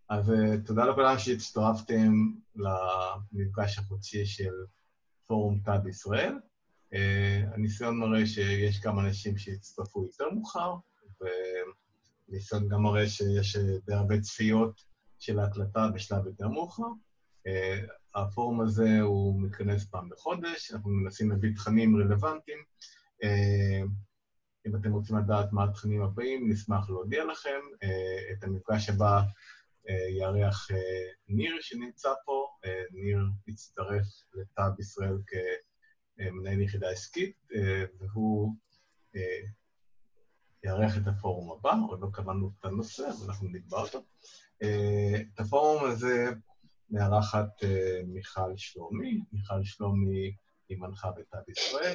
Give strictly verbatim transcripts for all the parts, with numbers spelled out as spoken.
אז תודה לכולם שהצטרפתם למפגש החודשי של פורום טאב ישראל. הניסיון מראה שיש כמה אנשים שהצטרפו יותר מאוחר, וניסיון גם מראה שיש די הרבה צפיות של ההקלטה בשלב יותר מאוחר. הפורום הזה הוא מתכנס פעם בחודש, אנחנו מנסים להביא תכנים רלוונטיים. אם אתם רוצים לדעת מה התכנים הבאים, נשמח להודיע לכם. את המפגש הבא יארח ניר שנמצא פה. ניר הצטרף לטאב ישראל כמנהל יחידה עסקית, והוא יארח את הפורום הבא, עוד לא קבענו את הנושא, אבל אנחנו נקבע אותו. את הפורום הזה מארחת מיכל שלומי. מיכל שלומי היא מנחה בטאב ישראל.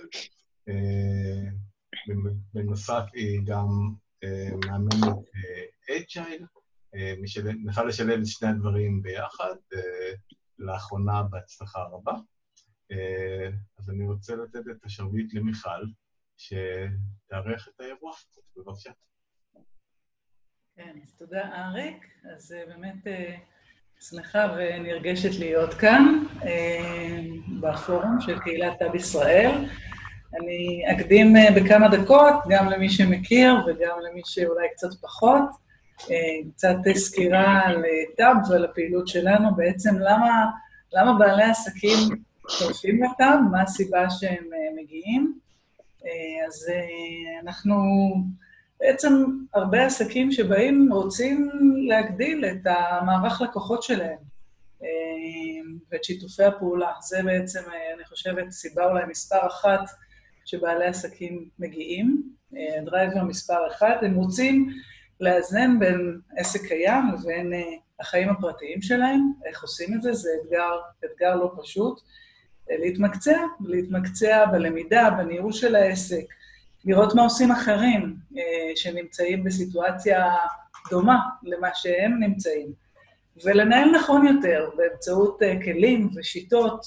בנוסף היא גם מאמנת אג'ייל. נוכל לשלב את שני הדברים ביחד, לאחרונה בהצלחה רבה. אז אני רוצה לתת את השרביט למיכל, שתארח את האירוע. בבקשה. כן, אז תודה אריק. אז באמת שמחה ונרגשת להיות כאן בפורום של קהילת טאב ישראל. אני אקדים בכמה דקות, גם למי שמכיר וגם למי שאולי קצת פחות, קצת סקירה על טאב ועל הפעילות שלנו. בעצם למה, למה בעלי עסקים צורפים לטאב, מה הסיבה שהם מגיעים. אז אנחנו בעצם הרבה עסקים שבאים רוצים להגדיל את המערך לקוחות שלהם ואת שיתופי הפעולה. זה בעצם, אני חושבת, סיבה אולי מספר אחת שבעלי עסקים מגיעים, דרייבר מספר אחד. הם רוצים לאזן בין עסק קיים לבין החיים הפרטיים שלהם. איך עושים את זה? זה אתגר, אתגר לא פשוט. להתמקצע, להתמקצע בלמידה, בניהול של העסק, לראות מה עושים אחרים שנמצאים בסיטואציה דומה למה שהם נמצאים, ולנהל נכון יותר באמצעות כלים ושיטות,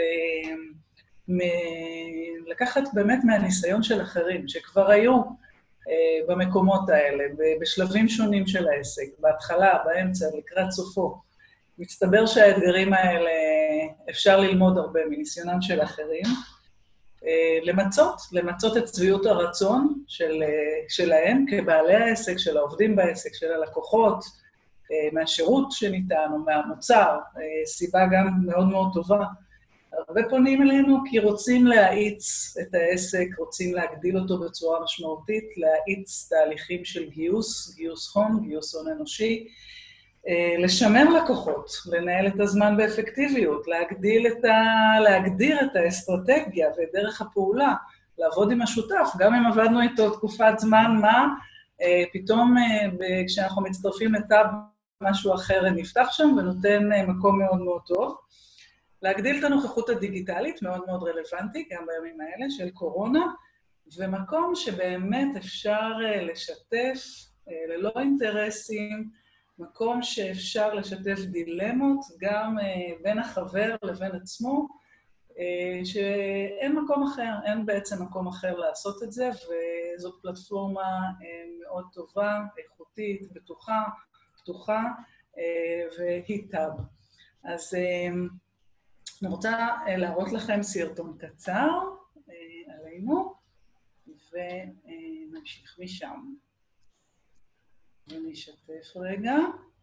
לקחת באמת מהניסיון של אחרים שכבר היו במקומות האלה, בשלבים שונים של העסק, בהתחלה, באמצע, לקראת סופו. מצטבר שהאתגרים האלה אפשר ללמוד הרבה מניסיונם של אחרים, למצות, למצות את צביעות הרצון של, שלהם כבעלי העסק, של העובדים בעסק, של הלקוחות, מהשירות שניתן או מהמוצר, סיבה גם מאוד מאוד טובה. הרבה פונים אלינו כי רוצים להאיץ את העסק, רוצים להגדיל אותו בצורה משמעותית, להאיץ תהליכים של גיוס, גיוס הון, גיוס הון אנושי, לשמר לקוחות, לנהל את הזמן באפקטיביות, להגדיל את ה... להגדיר את האסטרטגיה ואת דרך הפעולה, לעבוד עם השותף, גם אם עבדנו איתו תקופת זמן מה, פתאום כשאנחנו מצטרפים לטאב משהו אחר נפתח שם ונותן מקום מאוד מאוד טוב. להגדיל את הנוכחות הדיגיטלית, מאוד מאוד רלוונטי, גם בימים האלה של קורונה, ומקום שבאמת אפשר לשתף ללא אינטרסים, מקום שאפשר לשתף דילמות, גם בין החבר לבין עצמו, שאין מקום אחר, אין בעצם מקום אחר לעשות את זה, וזאת פלטפורמה מאוד טובה, איכותית, בטוחה, פתוחה, והיא טאב. אז אני רוצה להראות לכם סרטון קצר עלינו, ונמשיך משם. ונשתף רגע.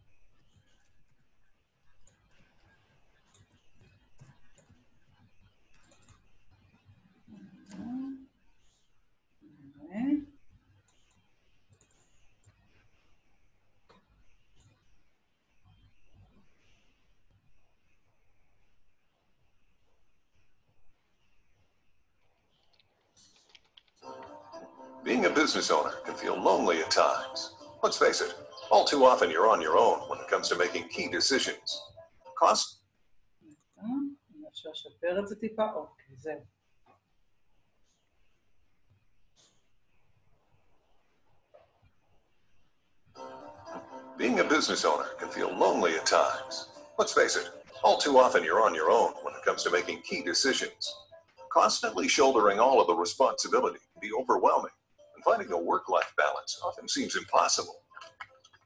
Being a business owner can feel lonely at times. Let's face it, all too often you're on your own when it comes to making key decisions. Cost? אפשר לשפר את זה טיפה? אוקיי, זהו. Being a business owner can feel lonely at times. Let's face it, all too often you're on your own when it comes to making key decisions. Constantly shouldering all of the responsibility can be overwhelming, and finding a work-life balance often seems impossible.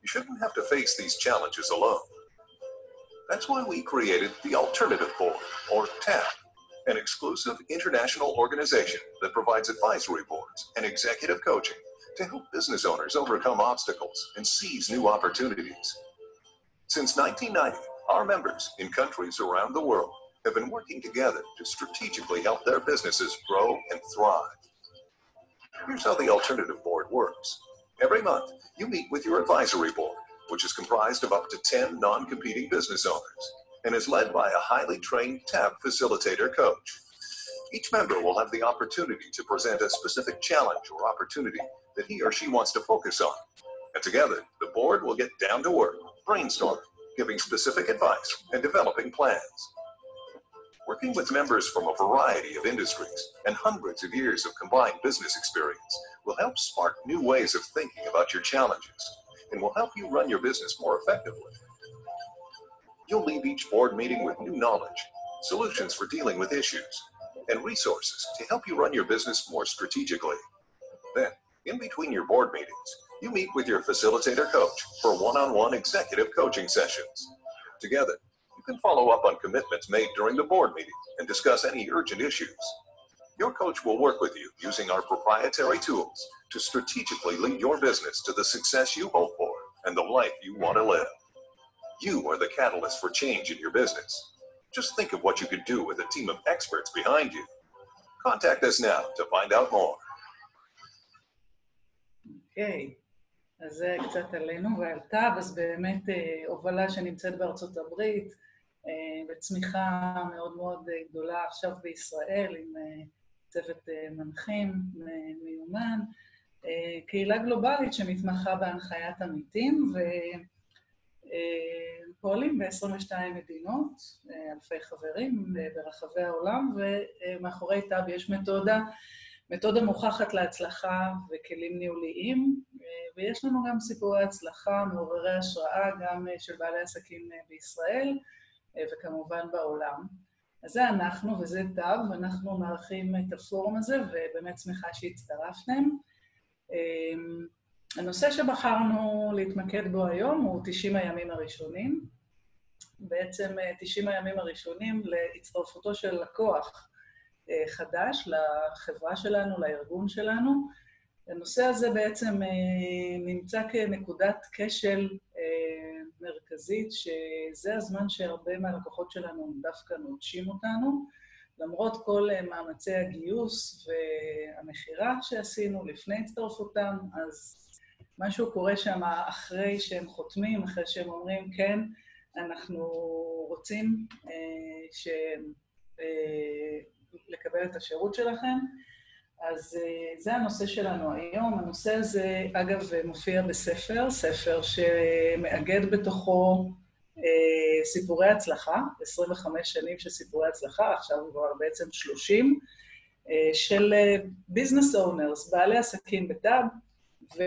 You shouldn't have to face these challenges alone. That's why we created the Alternative Board, or T A B, an exclusive international organization that provides advisory boards and executive coaching to help business owners overcome obstacles and seize new opportunities. Since nineteen ninety, our members in countries around the world have been working together to strategically help their businesses grow and thrive. Here's how the Alternative Board works. Every month, you meet with your advisory board, which is comprised of up to ten non-competing business owners and is led by a highly trained T A B facilitator coach. Each member will have the opportunity to present a specific challenge or opportunity that he or she wants to focus on. And together, the board will get down to work, brainstorming, giving specific advice, and developing plans. Working with members from a variety of industries and hundreds of years of combined business experience will help spark new ways of thinking about your challenges and will help you run your business more effectively. You'll leave each board meeting with new knowledge, solutions for dealing with issues, and resources to help you run your business more strategically. Then, in between your board meetings, you meet with your facilitator coach for one-on-one executive coaching sessions. Together, you can follow up on commitments made during the board meeting and discuss any urgent issues. Your coach will work with you using our proprietary tools to strategically lead your business to the success you hope for and the life you want to live. You are the catalyst for change in your business. Just think of what you could do with a team of experts behind you. Contact us now to find out more. אוקיי, אז זה קצת עלינו ועל T A B, אז באמת הובלה שנמצאת בארצות הברית, בצמיחה מאוד מאוד גדולה עכשיו בישראל, עם צוות מנחים מיומן, קהילה גלובלית שמתמחה בהנחיית עמיתים, ופועלים ב-עשרים ושתיים מדינות, אלפי חברים ברחבי העולם, ומאחורי T A B יש מתודה, מתודה מוכחת להצלחה וכלים ניהוליים, ויש לנו גם סיפורי הצלחה, מעוררי השראה, גם של בעלי עסקים בישראל, וכמובן בעולם. אז זה אנחנו וזה T A B, ואנחנו מארחים את הפורום הזה, ובאמת שמחה שהצטרפתם. הנושא שבחרנו להתמקד בו היום הוא תשעים הימים הראשונים. בעצם תשעים הימים הראשונים להצטרפותו של לקוח חדש לחברה שלנו, לארגון שלנו. הנושא הזה בעצם נמצא כנקודת כשל מרכזית, שזה הזמן שהרבה מהלקוחות שלנו דווקא נוטשים אותנו, למרות כל מאמצי הגיוס והמחירה שעשינו לפני הצטרפותם, אז משהו קורה שם אחרי שהם חותמים, אחרי שהם אומרים, כן, אנחנו רוצים ש... לקבל את השירות שלכם. אז זה הנושא שלנו היום. הנושא הזה, אגב, מופיע בספר, ספר שמאגד בתוכו סיפורי הצלחה, עשרים וחמש שנים של סיפורי הצלחה, עכשיו כבר בעצם שלושים, של ביזנס אונרס, בעלי עסקים ב-T A B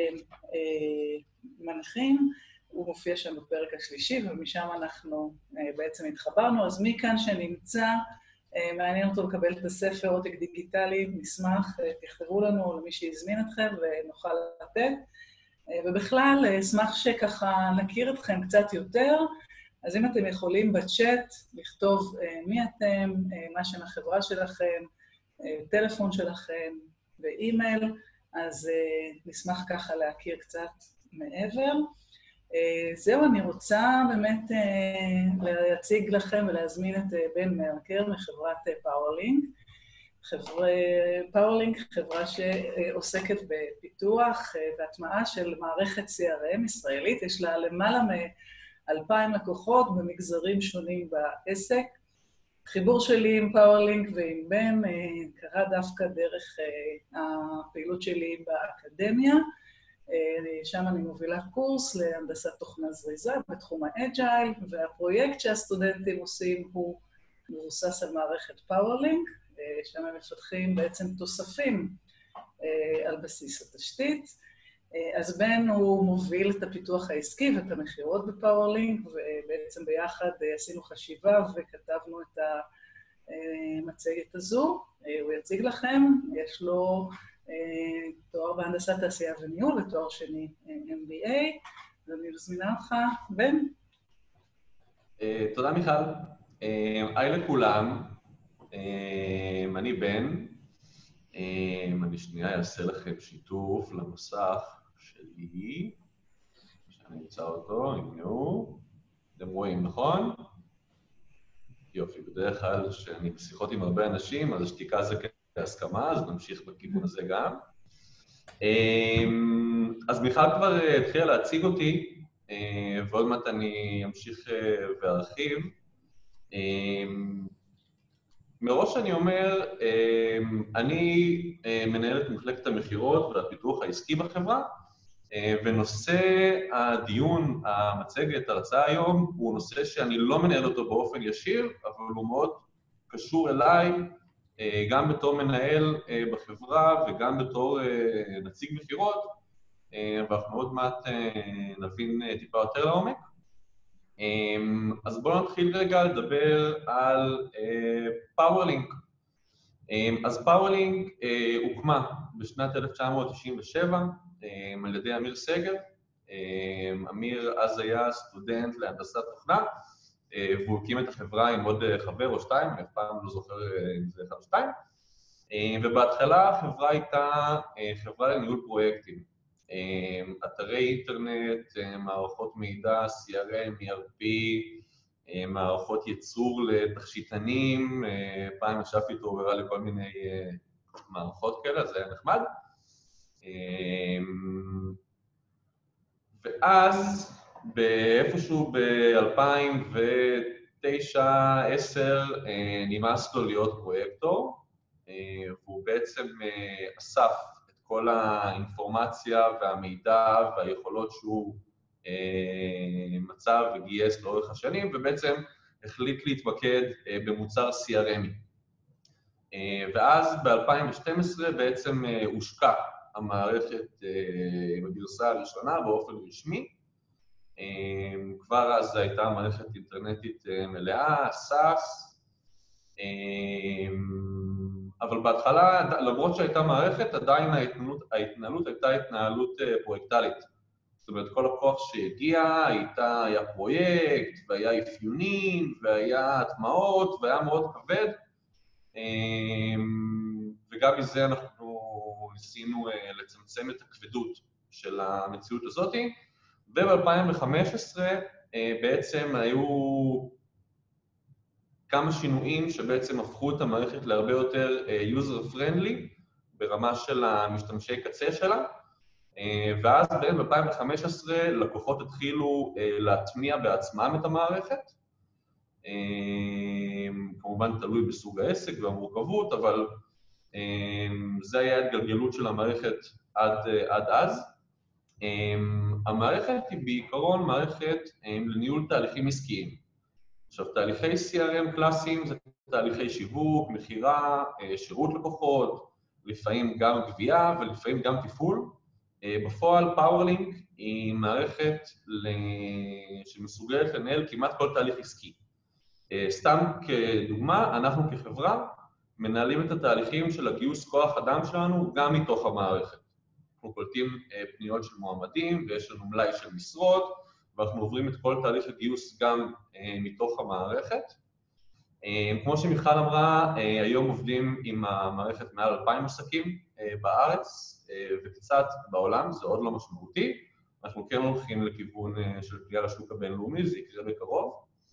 ומנחים. הוא מופיע שם בפרק השלישי, ומשם אנחנו בעצם התחברנו. אז מכאן שנמצא, מעניין אותו לקבל את הספר, עותק דיגיטלי, נשמח, תכתבו לנו למי שיזמין אתכם ונוכל לתת. ובכלל, אשמח שככה נכיר אתכם קצת יותר, אז אם אתם יכולים בצ'אט לכתוב מי אתם, מה שם החברה שלכם, טלפון שלכם ואימייל, אז נשמח ככה להכיר קצת מעבר. זהו, אני רוצה באמת להציג לכם ולהזמין את בן מרקר מחברת פאוורלינק. פאוורלינק, חברה שעוסקת בפיתוח והטמעה של מערכת סי אר אם ישראלית, יש לה למעלה מ-אלפיים לקוחות במגזרים שונים בעסק. חיבור שלי עם פאוורלינק ועם בן קרה דווקא דרך הפעילות שלי באקדמיה, שם אני מובילה קורס להנדסת תוכנה זריזה בתחום האג'ייל, והפרויקט שהסטודנטים עושים הוא מבוסס על מערכת פאוורלינק, שם הם מפתחים בעצם תוספים על בסיס התשתית. אז בן הוא מוביל את הפיתוח העסקי ואת המחירות בפאוורלינק, ובעצם ביחד עשינו חשיבה וכתבנו את המצגת הזו. הוא יציג לכם, יש לו תואר בהנדסת תעשייה וניהול ותואר שני אם בי איי, אני מזמינה אותך, בן. תודה מיכל. היי לכולם, אני בן. אני שנייה אעשה לכם שיתוף למסך שלי, שאני אמצא אותו, נמנעו. אתם רואים, נכון? יופי, בדרך כלל שאני בשיחות עם הרבה אנשים, אז השתיקה זה כהסכמה, אז נמשיך בכיוון הזה גם. אז מיכל כבר התחילה להציג אותי, ועוד מעט אני אמשיך וארחיב. מראש אני אומר, אני מנהל את מחלקת המחירות והפיתוח העסקי בחברה, ונושא הדיון, המצגת, הרצאה היום, הוא נושא שאני לא מנהל אותו באופן ישיר, אבל הוא מאוד קשור אליי, גם בתור מנהל בחברה וגם בתור נציג מחירות, ואנחנו עוד מעט נבין טיפה יותר לעומק. אז בואו נתחיל רגע לדבר על פאוורלינק. אז פאוורלינק הוקמה בשנת אלף תשע מאות תשעים ושבע על ידי אמיר סגר. אמיר אז היה סטודנט להנדסת תוכנה, והוא הקים את החברה עם עוד חבר או שתיים, אני אף פעם לא זוכר אם זה אחד או שתיים, ובהתחלה החברה הייתה חברה לניהול פרויקטים. אתרי אינטרנט, מערכות מידע, סי אר אם, אי אר פי, מערכות ייצור לתכשיטנים, פעם ישבתי איתו והראה לכל מיני מערכות כאלה, זה היה נחמד. ואז, באיפשהו ב-אלפיים ותשע עשר נמאס לו להיות פרויקטור, והוא בעצם אסף את כל האינפורמציה והמידע והיכולות שהוא מצא וגייס לאורך השנים, ובעצם החליט להתמקד במוצר סי אר אם. ואז ב-אלפיים ושתים עשרה בעצם הושקה המערכת בגרסה הראשונה באופן רשמי. כבר אז הייתה מערכת אינטרנטית מלאה, סאס, אבל בהתחלה, למרות שהייתה מערכת, עדיין ההתנהלות, ההתנהלות הייתה התנהלות פרויקטלית. זאת אומרת, כל הכוח שהגיע, הייתה, היה פרויקט, והיה אפיונים, והיה הטמעות, והיה מאוד כבד, וגם מזה אנחנו ניסינו לצמצם את הכבדות של המציאות הזאת, וב-אלפיים וחמש עשרה בעצם היו כמה שינויים שבעצם הפכו את המערכת להרבה יותר user friendly ברמה של המשתמשי קצה שלה, ואז ב-אלפיים וחמש עשרה לקוחות התחילו להטמיע בעצמם את המערכת, כמובן תלוי בסוג העסק והמורכבות, אבל זה היה התגלגלות של המערכת עד, עד אז. המערכת היא בעיקרון מערכת לניהול תהליכים עסקיים. עכשיו, תהליכי סי אר אם קלאסיים זה תהליכי שיווק, מחירה, שירות לקוחות, לפעמים גם גבייה ולפעמים גם תפעול. בפועל, פאוורלינק היא מערכת שמסוגלת לנהל כמעט כל תהליך עסקי. סתם כדוגמה, אנחנו כחברה מנהלים את התהליכים של הגיוס כוח אדם שלנו גם מתוך המערכת. אנחנו קולטים פניות של מועמדים ויש לנו מלאי של משרות, ואנחנו עוברים את כל תהליך הגיוס גם מתוך המערכת. כמו שמיכל אמרה, היום עובדים עם המערכת מעל אלפיים עסקים בארץ וקצת בעולם, זה עוד לא משמעותי. אנחנו כן הולכים לכיוון של פנייה לשוק הבינלאומי, זה יקרה בקרוב.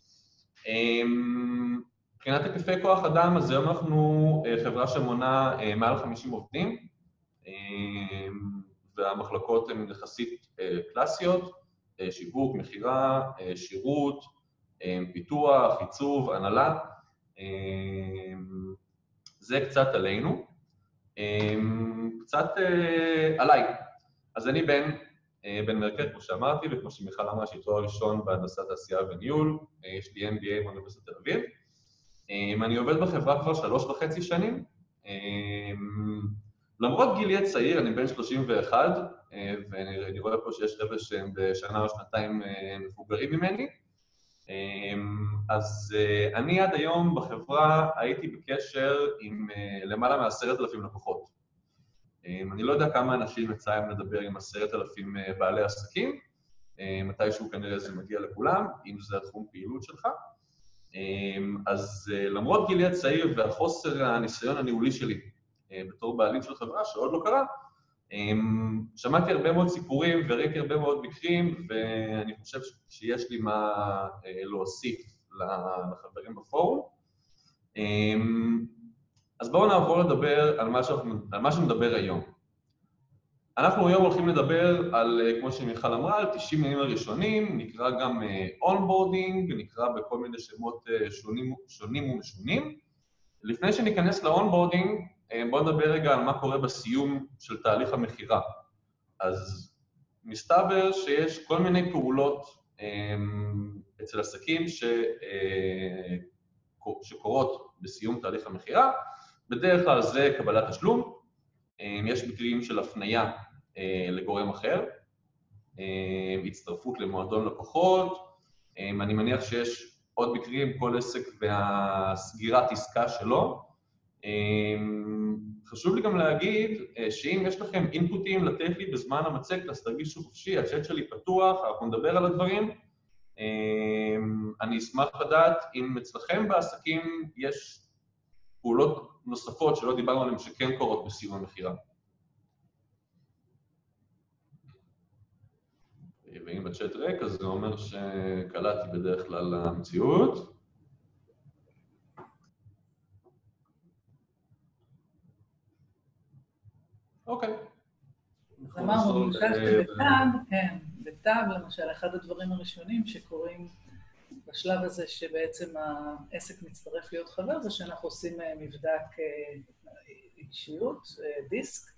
מבחינת היקפי כוח אדם, אז היום אנחנו חברה שמונה מעל חמישים עובדים, והמחלקות הן יחסית קלאסיות, שיווק, מחירה, שירות, פיתוח, עיצוב, הנהלה. זה קצת עלינו. קצת עליי. אז אני בן, בן מרקד, כמו שאמרתי, וכמו שמיכל אמרה, שהיא תואר ראשון בהנדסת תעשייה וניהול, יש לי אם בי איי באוניברסיטת תל אביב. אני עובד בחברה כבר שלוש וחצי שנים. למרות גילי הצעיר, אני בן שלושים ואחת, ואני רואה פה שיש חבר'ה שהם בשנה או שנתיים מבוגרים ממני. אז אני עד היום בחברה הייתי בקשר עם למעלה מעשרת אלפים לקוחות. אני לא יודע כמה אנשים יצא הם לדבר עם עשרת אלפים בעלי עסקים, מתישהו כנראה זה מגיע לכולם, אם זה התחום פעילות שלך. אז למרות גילי הצעיר והחוסר הניסיון הניהולי שלי בתור בעלים של חברה, שעוד לא קרה, שמעתי הרבה מאוד סיפורים וראיתי הרבה מאוד מקרים, ואני חושב שיש לי מה להוסיף לחברים בפורום. אז בואו נעבור לדבר על מה שאנחנו, על מה שנדבר היום. אנחנו היום הולכים לדבר על, כמו שמיכל אמרה, על תשעים ימים הראשונים, נקרא גם אונבורדינג, נקרא בכל מיני שמות שונים, שונים ומשונים. לפני שניכנס לאונבורדינג, בואו נדבר רגע על מה קורה בסיום של תהליך המכירה. אז מסתבר שיש כל מיני פעולות אצל עסקים ש... שקורות בסיום תהליך המכירה. בדרך כלל זה קבלת תשלום, יש מקרים של הפנייה לגורם אחר, הצטרפות למועדון לקוחות, אני מניח שיש עוד מקרים, כל עסק והסגירת עסקה שלו. חשוב לי גם להגיד שאם יש לכם אינפוטים לתת לי בזמן המצגת, אז תרגישו חופשי, הצ'אט שלי פתוח, אנחנו נדבר על הדברים. אני אשמח לדעת אם אצלכם בעסקים יש פעולות נוספות שלא דיברנו עליהן שכן קורות בסיום המכירה. ואם בצ'אט ריק, אז זה אומר שקלעתי בדרך כלל למציאות. אוקיי. אז אמרנו, למשל שבטאב, כן, בטאב למשל, אחד הדברים הראשונים שקורים בשלב הזה שבעצם העסק מצטרף להיות חבר, זה שאנחנו עושים מבדק אישיות, דיסק,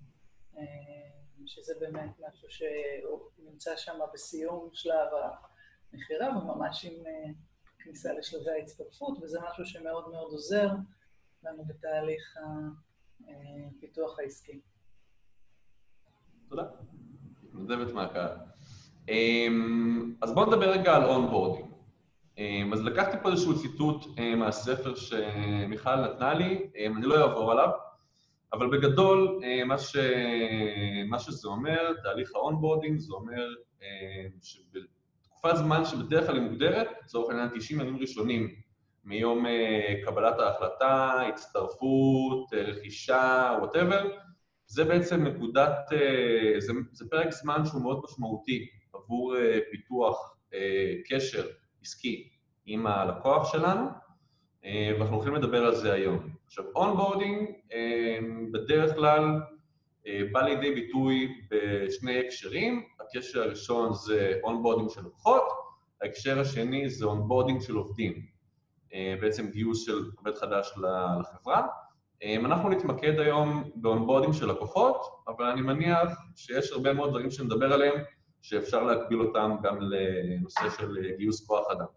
שזה באמת משהו שנמצא שם בסיום שלב המכירה, וממש עם כניסה לשלבי ההצטרפות, וזה משהו שמאוד מאוד עוזר לנו בתהליך הפיתוח העסקי. תודה. מתנדבת מהקהל. אז בואו נדבר רגע על אונבורדינג. אז לקחתי פה איזשהו ציטוט מהספר שמיכל נתנה לי, אני לא אעבור עליו, אבל בגדול מה, ש... מה שזה אומר, תהליך האונבורדינג, זה אומר שבתקופת זמן שבדרך כלל היא מוגדרת, לצורך העניין תשעים ימים ראשונים, מיום קבלת ההחלטה, הצטרפות, רכישה, whatever, זה בעצם נקודת, זה, זה פרק זמן שהוא מאוד משמעותי עבור פיתוח קשר עסקי עם הלקוח שלנו, ואנחנו הולכים לדבר על זה היום. עכשיו, אונבורדינג בדרך כלל בא לידי ביטוי בשני הקשרים. הקשר הראשון זה אונבורדינג של לקוחות, ההקשר השני זה אונבורדינג של עובדים, בעצם גיוס של עובד חדש לחברה. אנחנו נתמקד היום באונבורדינג של לקוחות, אבל אני מניח שיש הרבה מאוד דברים שנדבר עליהם, שאפשר להקביל אותם גם לנושא של גיוס כוח אדם.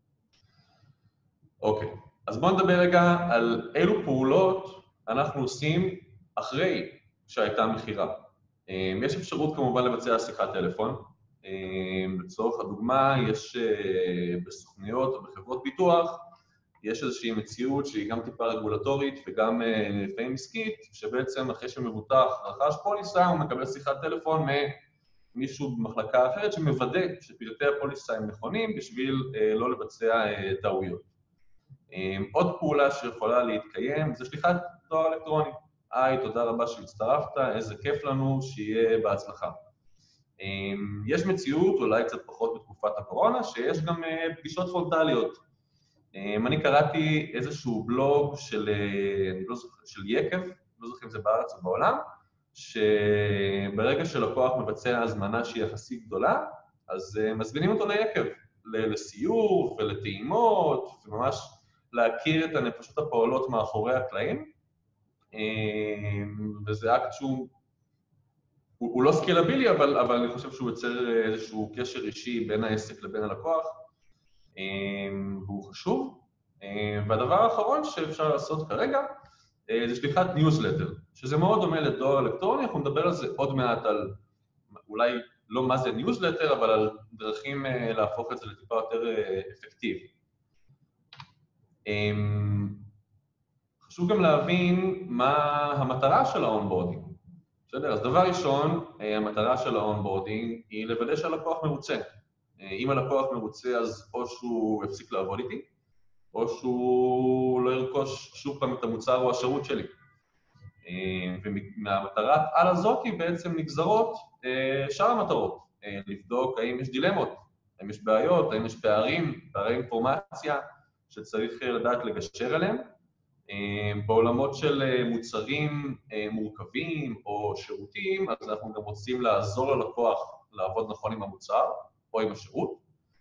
אוקיי, אז בואו נדבר רגע על אילו פעולות אנחנו עושים אחרי שהייתה מכירה. יש אפשרות כמובן לבצע שיחת טלפון. לצורך הדוגמה, יש בסוכניות או בחברות ביטוח, יש איזושהי מציאות שהיא גם טיפה רגולטורית וגם לפעמים עסקית, שבעצם אחרי שמבוטח רכש פוליסה, הוא מקבל שיחת טלפון ממישהו במחלקה אחרת שמוודא שפרטי הפוליסה הם נכונים בשביל לא לבצע טעויות. עוד פעולה שיכולה להתקיים זה שליחת דואר אלקטרוני. היי, תודה רבה שהצטרפת, איזה כיף לנו, שיהיה בהצלחה. יש מציאות, אולי קצת פחות בתקופת הקורונה, שיש גם פגישות פרונטליות. אני קראתי איזשהו בלוג של, אני לא זוכר, של יקב, לא זוכר אם זה בארץ או בעולם, שברגע שלקוח מבצע הזמנה שהיא יחסית גדולה, אז מזמינים אותו ליקב, לסיור ולטעימות, וממש להכיר את הנפשות הפועלות מאחורי הקלעים, וזה אקט שהוא, הוא, הוא לא סקלבילי, אבל, אבל אני חושב שהוא יוצר איזשהו קשר אישי בין העסק לבין הלקוח, והוא חשוב. והדבר האחרון שאפשר לעשות כרגע, זה שליחת ניוזלטר, שזה מאוד דומה לדואר אלקטרוני, אנחנו נדבר על זה עוד מעט על, אולי לא מה זה ניוזלטר, אבל על דרכים להפוך את זה לטיפה יותר אפקטיבי. חשוב גם להבין מה המטרה של האונבורדינג. בסדר? אז דבר ראשון, המטרה של האונבורדינג היא לוודא שהלקוח מרוצה. אם הלקוח מרוצה, אז או שהוא יפסיק לעבוד איתי, או שהוא לא ירכוש שוב פעם את המוצר או השירות שלי. ומהמטרת על הזאת היא בעצם נגזרות שאר המטרות. לבדוק האם יש דילמות, האם יש בעיות, האם יש פערים, פערי אינפורמציה שצריך לדעת לגשר עליהם. בעולמות של מוצרים מורכבים או שירותים, אז אנחנו גם רוצים לעזור ללקוח לעבוד נכון עם המוצר או עם השירות.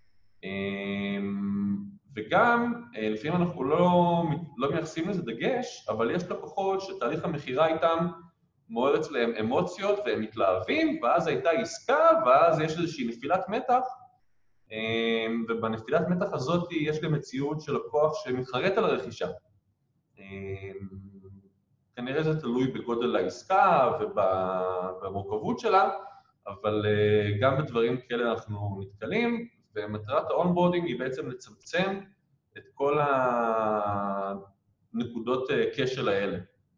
וגם, לפעמים אנחנו לא, לא מייחסים לזה דגש, אבל יש לקוחות שתהליך המחירה איתם מעורר אצלהם אמוציות והם מתלהבים, ואז הייתה עסקה, ואז יש איזושהי נפילת מתח, ובנפילת מתח הזאת יש גם מציאות של לקוח שמתחרט על הרכישה. כנראה זה תלוי בגודל העסקה ובמורכבות שלה, אבל גם בדברים כאלה אנחנו נתקלים, ומטרת האונבורדינג היא בעצם לצמצם את כל הנקודות כשל האלה.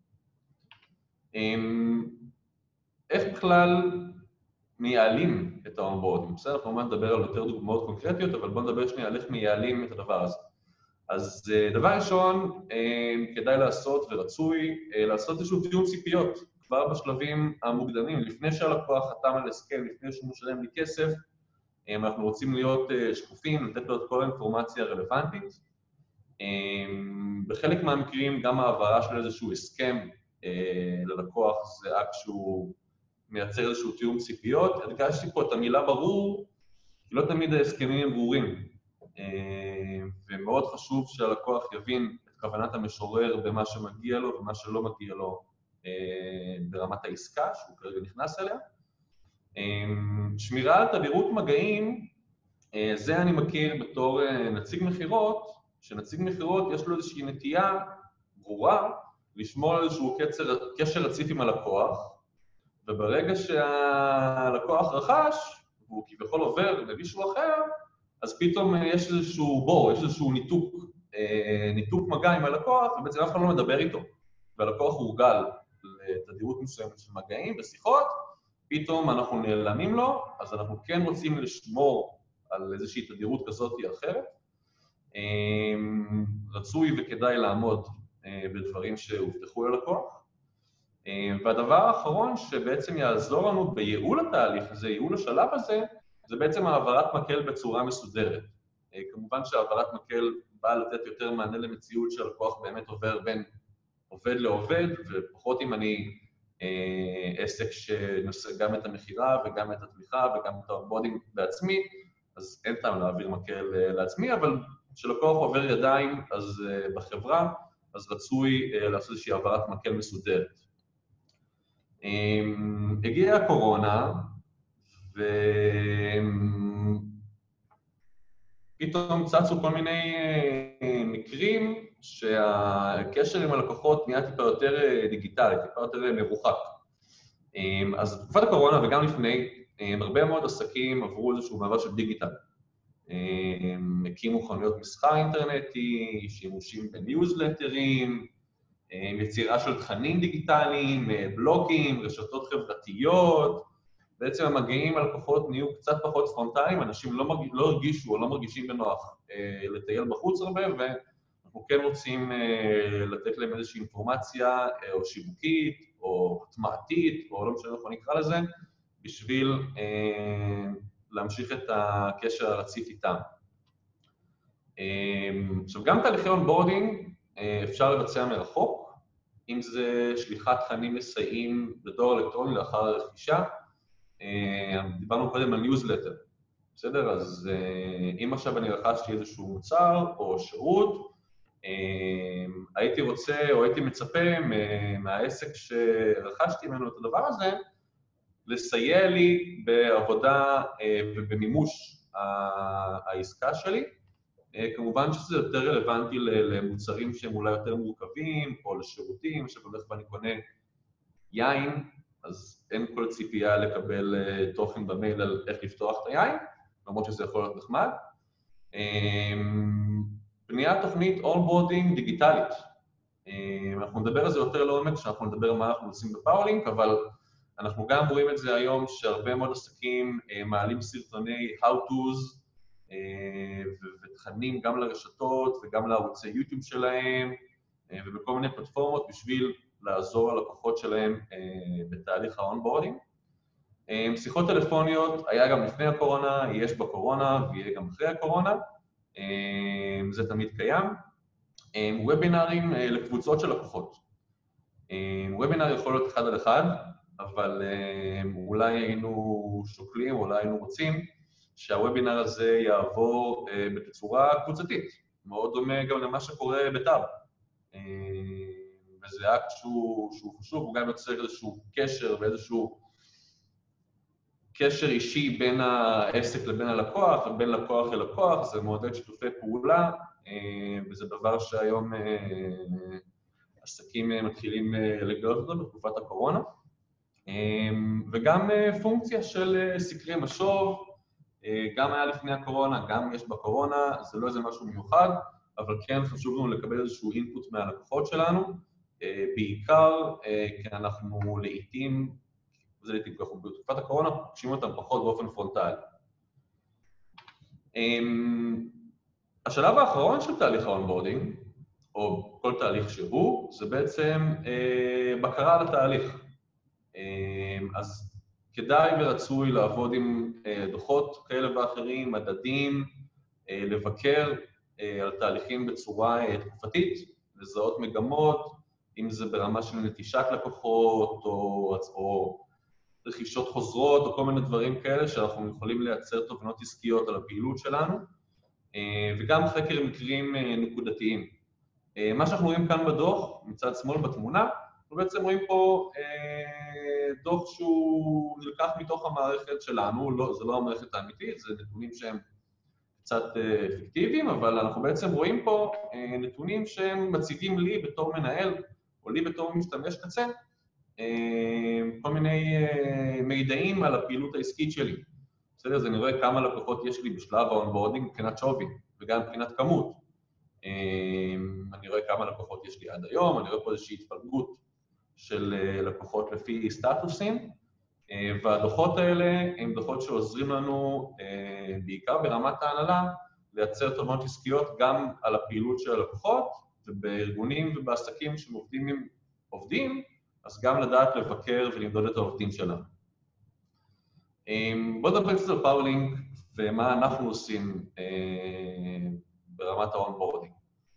איך בכלל מייעלים את האונבורדינג? בסדר, אנחנו כמובן נדבר על יותר דוגמאות קונקרטיות, אבל בואו נדבר שנייה על איך מייעלים את הדבר הזה. אז דבר ראשון, כדאי לעשות ורצוי לעשות איזשהו תיאום ציפיות כבר בשלבים המוקדמים, לפני שהלקוח חתם על הסכם, לפני שהוא משלם לי כסף, אנחנו רוצים להיות שקופים, לתת לו את כל האינפורמציה הרלוונטית. בחלק מהמקרים גם העברה של איזשהו הסכם ללקוח זה אקט שהוא מייצר איזשהו תיאום ציפיות. הדגשתי פה את המילה ברור, כי לא תמיד ההסכמים הם ברורים. ומאוד חשוב שהלקוח יבין את כוונת המשורר במה שמגיע לו ומה שלא מגיע לו ברמת העסקה שהוא כרגע נכנס אליה. שמירה על תדירות מגעים, זה אני מכיר בתור נציג מחירות, שנציג מחירות יש לו איזושהי נטייה ברורה לשמור על איזשהו קשר, קשר רציף עם הלקוח, וברגע שהלקוח רכש, והוא כביכול עובר למישהו אחר, אז פתאום יש איזשהו בור, יש איזשהו ניתוק, ניתוק מגע עם הלקוח, ובעצם אף אחד לא מדבר איתו, והלקוח הורגל לתדירות מסוימת של מגעים ושיחות, פתאום אנחנו נעלמים לו, אז אנחנו כן רוצים לשמור על איזושהי תדירות כזאת או אחרת. רצוי וכדאי לעמוד בדברים שהובטחו ללקוח. והדבר האחרון שבעצם יעזור לנו בייעול התהליך הזה, ייעול השלב הזה, זה בעצם העברת מקל בצורה מסודרת. כמובן שהעברת מקל באה לתת יותר מענה למציאות שהלקוח באמת עובר בין עובד לעובד, ופחות אם אני עסק שנושא גם את המחירה וגם את התמיכה וגם את האונבורדינג בעצמי, אז אין טעם להעביר מקל לעצמי, אבל כשלקוח עובר ידיים אז בחברה, אז רצוי לעשות איזושהי העברת מקל מסודרת. הגיעה הקורונה, ופתאום צצו כל מיני מקרים שהקשר עם הלקוחות נהיה טיפה יותר דיגיטלי, טיפה יותר מרוחק. אז בתקופת הקורונה וגם לפני, הרבה מאוד עסקים עברו איזשהו מעבר של דיגיטל. הקימו חנויות מסחר אינטרנטי, שימושים בניוזלטרים, יצירה של תכנים דיגיטליים, בלוגים, רשתות חברתיות. בעצם המגעים הלקוחות נהיו קצת פחות פרונטליים, אנשים לא, מרג... לא הרגישו או לא מרגישים בנוח לטייל בחוץ הרבה, ואנחנו כן רוצים לתת להם איזושהי אינפורמציה או שיווקית או הטמעתית, או לא משנה איך נקרא לזה, בשביל להמשיך את הקשר הרציף איתם. עכשיו, גם תהליכי אונבורדינג אפשר לבצע מרחוק, אם זה שליחת תכנים מסייעים בדואר אלקטרוני לאחר הרכישה. דיברנו קודם על ניוזלטר, בסדר? אז אם עכשיו אני רכשתי איזשהו מוצר או שירות, הייתי רוצה או הייתי מצפה מהעסק שרכשתי ממנו את הדבר הזה, לסייע לי בעבודה ובמימוש העסקה שלי. כמובן שזה יותר רלוונטי למוצרים שהם אולי יותר מורכבים, או לשירותים, שבדרך כלל אני קונה יין, אז אין כל ציפייה לקבל תוכן במייל על איך לפתוח את היין, למרות שזה יכול להיות נחמד. בניית תוכנית אונבורדינג דיגיטלית. אנחנו נדבר על זה יותר לעומק, כשאנחנו נדבר מה אנחנו עושים בפאורלינק, אבל אנחנו גם רואים את זה היום שהרבה מאוד עסקים מעלים סרטוני how-to's ותכנים גם לרשתות וגם לערוצי יוטיוב שלהם ובכל מיני פלטפורמות בשביל לעזור ללקוחות שלהם בתהליך האונבורדינג. שיחות טלפוניות היה גם לפני הקורונה, יש בקורונה ויהיה גם אחרי הקורונה, זה תמיד קיים. וובינרים לקבוצות של לקוחות. וובינר יכול להיות אחד על אחד, אבל אולי היינו שוקלים, אולי היינו רוצים שהוובינר הזה יעבור בתצורה קבוצתית, מאוד דומה גם למה שקורה בטאב. וזה אקט שהוא, שהוא חשוב, הוא גם יוצר איזשהו קשר ואיזשהו קשר אישי בין העסק לבין הלקוח, ובין לקוח ללקוח, זה מעודד שיתופי פעולה, וזה דבר שהיום עסקים מתחילים לגלות אותו בתקופת הקורונה. וגם פונקציה של סקרי משוב, גם היה לפני הקורונה, גם יש בקורונה, זה לא איזה משהו מיוחד, אבל כן חשוב לנו לקבל איזשהו אינפוט מהלקוחות שלנו, בעיקר כי אנחנו לעיתים, זה לעיתים ככה, בתקופת הקורונה פוגשים אותם פחות באופן פרונטלי. השלב האחרון של תהליך האונבורדינג, או כל תהליך שהוא, זה בעצם בקרה על התהליך. אז כדאי ורצוי לעבוד עם דוחות כאלה ואחרים, מדדים, לבקר על תהליכים בצורה תקופתית, לזהות מגמות, אם זה ברמה של נטישת לקוחות, או, או רכישות חוזרות, או כל מיני דברים כאלה, שאנחנו יכולים לייצר תובנות עסקיות על הפעילות שלנו, וגם חקר מקרים נקודתיים. מה שאנחנו רואים כאן בדוח, מצד שמאל בתמונה, אנחנו בעצם רואים פה דוח שהוא נלקח מתוך המערכת שלנו, לא, זה לא המערכת האמיתית, זה נתונים שהם קצת אפקטיביים, אבל אנחנו בעצם רואים פה נתונים שהם מציגים לי בתור מנהל, או לי בתור משתמש קצה, כל מיני מידעים על הפעילות העסקית שלי. בסדר, אז אני רואה כמה לקוחות יש לי בשלב האונבורדינג מבחינת שווי, וגם מבחינת כמות. אני רואה כמה לקוחות יש לי עד היום, אני רואה פה איזושהי התפלגות של לקוחות לפי סטטוסים, והדוחות האלה הם דוחות שעוזרים לנו, בעיקר ברמת ההנהלה, לייצר תובנות עסקיות גם על הפעילות של הלקוחות, ובארגונים ובעסקים שעובדים עם עובדים, אז גם לדעת לבקר ולמדוד את העובדים שלנו. בואו נדבר קצת על פאוורלינק ומה אנחנו עושים ברמת האונבורדינג.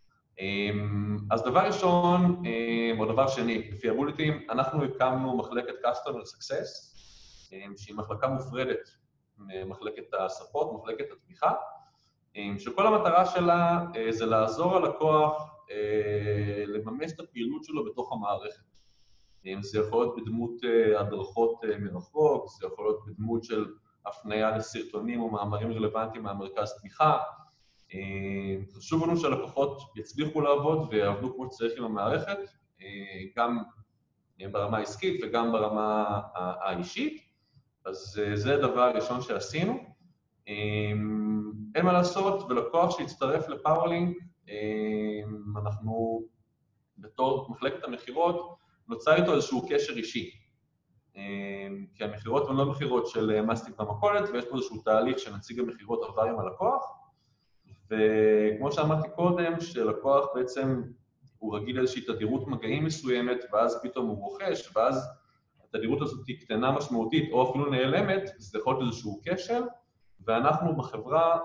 אז דבר ראשון, או דבר שני, לפי הבולטים, אנחנו הקמנו מחלקת Customer Success, שהיא מחלקה מופרדת ממחלקת הספורט, מחלקת התמיכה, שכל המטרה שלה זה לעזור ללקוח לממש את הפעילות שלו בתוך המערכת. זה יכול להיות בדמות הדרכות מרחוק, זה יכול להיות בדמות של הפניה לסרטונים או מאמרים רלוונטיים מהמרכז תמיכה. חשוב לנו שהלקוחות יצליחו לעבוד ויעבדו כמו שצריך עם המערכת, גם ברמה העסקית וגם ברמה האישית. אז זה הדבר הראשון שעשינו. אין מה לעשות, ולקוח שהצטרף לפאוורלינק, אנחנו בתור מחלקת המחירות, נוצר איתו איזשהו קשר אישי. כי המחירות הן לא מחירות של מסטיק במכולת, ויש פה איזשהו תהליך שנציג המחירות עבר עם הלקוח, וכמו שאמרתי קודם, שלקוח בעצם הוא רגיל לאיזושהי תדירות מגעים מסוימת, ואז פתאום הוא רוכש, ואז התדירות הזאת היא קטנה משמעותית, או אפילו נעלמת, זה יכול להיות איזשהו קשר, ואנחנו בחברה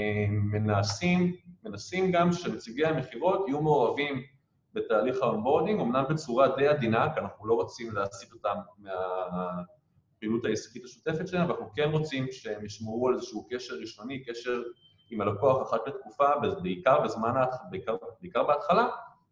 מנסים, מנסים גם שנציגי המחירות יהיו מעורבים בתהליך האונבורדינג, אמנם בצורה די עדינה, כי אנחנו לא רוצים להסיט אותם מהפעילות העסקית השוטפת שלנו, אבל אנחנו כן רוצים שהם ישמרו על איזשהו קשר ראשוני, קשר עם הלקוח אחת לתקופה, בעיקר בזמן, בעיקר, בעיקר בהתחלה,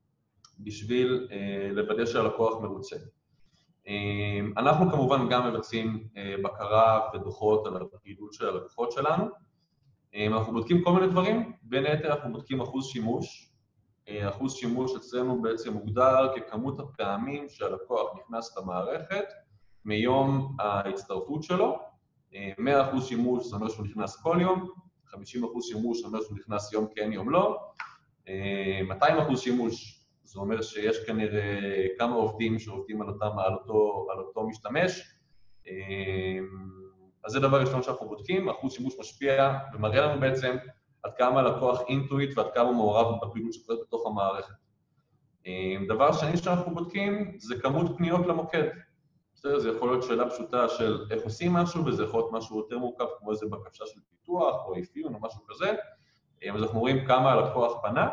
בשביל אה, לוודא שהלקוח מרוצה. אה, אנחנו כמובן גם מבצעים אה, בקרה ודוחות על הפעילות של הלקוחות שלנו. אה, אנחנו בודקים כל מיני דברים, בין היתר אנחנו בודקים אחוז שימוש. אה, אחוז שימוש אצלנו בעצם מוגדר ככמות הפעמים שהלקוח נכנס למערכת מיום ההצטרפות שלו. אה, מאה אחוז שימוש זה אומר שהוא נכנס כל יום, חמישים אחוז שימוש זה אומר שהוא נכנס יום כן יום לא, מאתיים אחוז שימוש זה אומר שיש כנראה כמה עובדים שעובדים על, אותם, על, אותו, על אותו משתמש, אז זה דבר ראשון שאנחנו בודקים, אחוז שימוש משפיע ומראה לנו בעצם עד כמה הלקוח אינטואיט ועד כמה מעורב בפעילות שקורית בתוך המערכת. דבר שני שאנחנו בודקים זה כמות פניות למוקד. זה יכול להיות שאלה פשוטה של איך עושים משהו, וזה יכול להיות משהו יותר מורכב כמו איזה בקשה של פיתוח או אפיון או משהו כזה. אז אנחנו רואים כמה הלקוח פנה,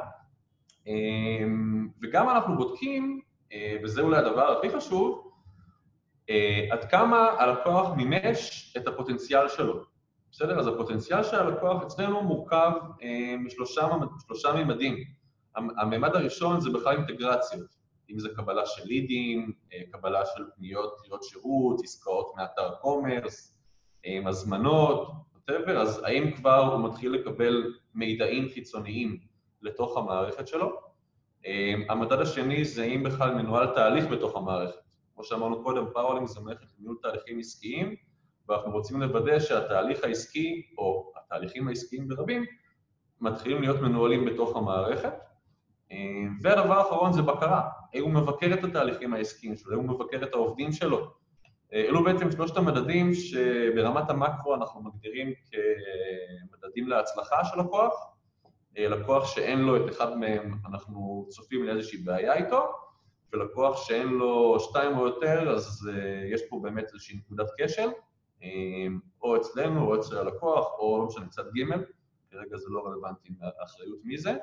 וגם אנחנו בודקים, וזה אולי הדבר הכי חשוב, עד כמה הלקוח מימש את הפוטנציאל שלו. בסדר? אז הפוטנציאל של הלקוח אצלנו מורכב משלושה ממדים. הממד הראשון זה בכלל אינטגרציות, אם זה קבלה של לידים, קבלה של פניות, פניות שירות, עסקאות מאתר קומרס, הזמנות, whatever, אז האם כבר הוא מתחיל לקבל מידעים חיצוניים לתוך המערכת שלו. המדד השני זה אם בכלל מנוהל תהליך בתוך המערכת. כמו שאמרנו קודם, פאוורלינק זה מערכת לניהול תהליכים עסקיים, ואנחנו רוצים לוודא שהתהליך העסקי, או התהליכים העסקיים ברבים, מתחילים להיות מנוהלים בתוך המערכת. והדבר האחרון זה בקרה. האם הוא מבקר את התהליכים העסקיים שלו, האם הוא מבקר את העובדים שלו. אלו בעצם שלושת המדדים שברמת המקרו אנחנו מגדירים כמדדים להצלחה של לקוח. לקוח שאין לו את אחד מהם, אנחנו צופים לאיזושהי בעיה איתו, ולקוח שאין לו שתיים או יותר, אז יש פה באמת איזושהי נקודת כשל, או אצלנו, או אצל הלקוח, או לא משנה, צד ג', כרגע זה לא רלוונטי מהאחריות מי זה.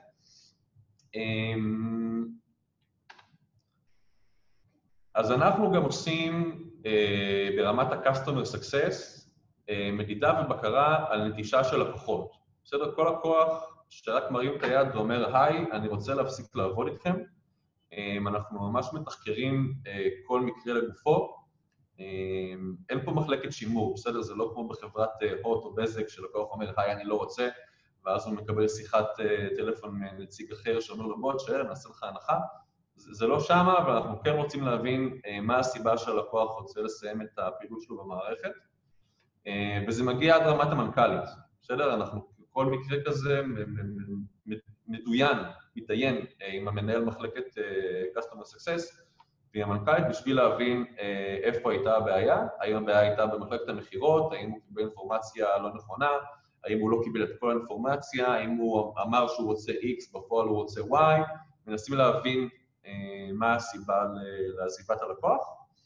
אז אנחנו גם עושים ברמת ה-Customer Success מדידה ובקרה על נטישה של לקוחות. בסדר, כל לקוח שרק מרים את היד ואומר, היי, אני רוצה להפסיק לעבוד איתכם, אנחנו ממש מתחקרים כל מקרה לגופו, אין פה מחלקת שימור, בסדר, זה לא כמו בחברת הוט או בזק שלקוח אומר, היי, אני לא רוצה, ואז הוא מקבל שיחת טלפון מנציג אחר שאומר לו, בוא, תשאר, נעשה לך הנחה. זה לא שמה, אבל אנחנו כן רוצים להבין מה הסיבה שהלקוח רוצה לסיים את הפעילות שלו במערכת, וזה מגיע עד רמת המנכ"לית, בסדר? אנחנו כל מקרה כזה מדוין, מתדיין עם המנהל מחלקת Customer Success, ועם המנכ"לית בשביל להבין איפה הייתה הבעיה, האם הבעיה הייתה במחלקת המחירות, האם הוא קיבל אינפורמציה לא נכונה, האם הוא לא קיבל את כל האינפורמציה, האם הוא אמר שהוא רוצה X, בפועל הוא רוצה Y, מנסים להבין מה הסיבה לעזיבת הלקוח.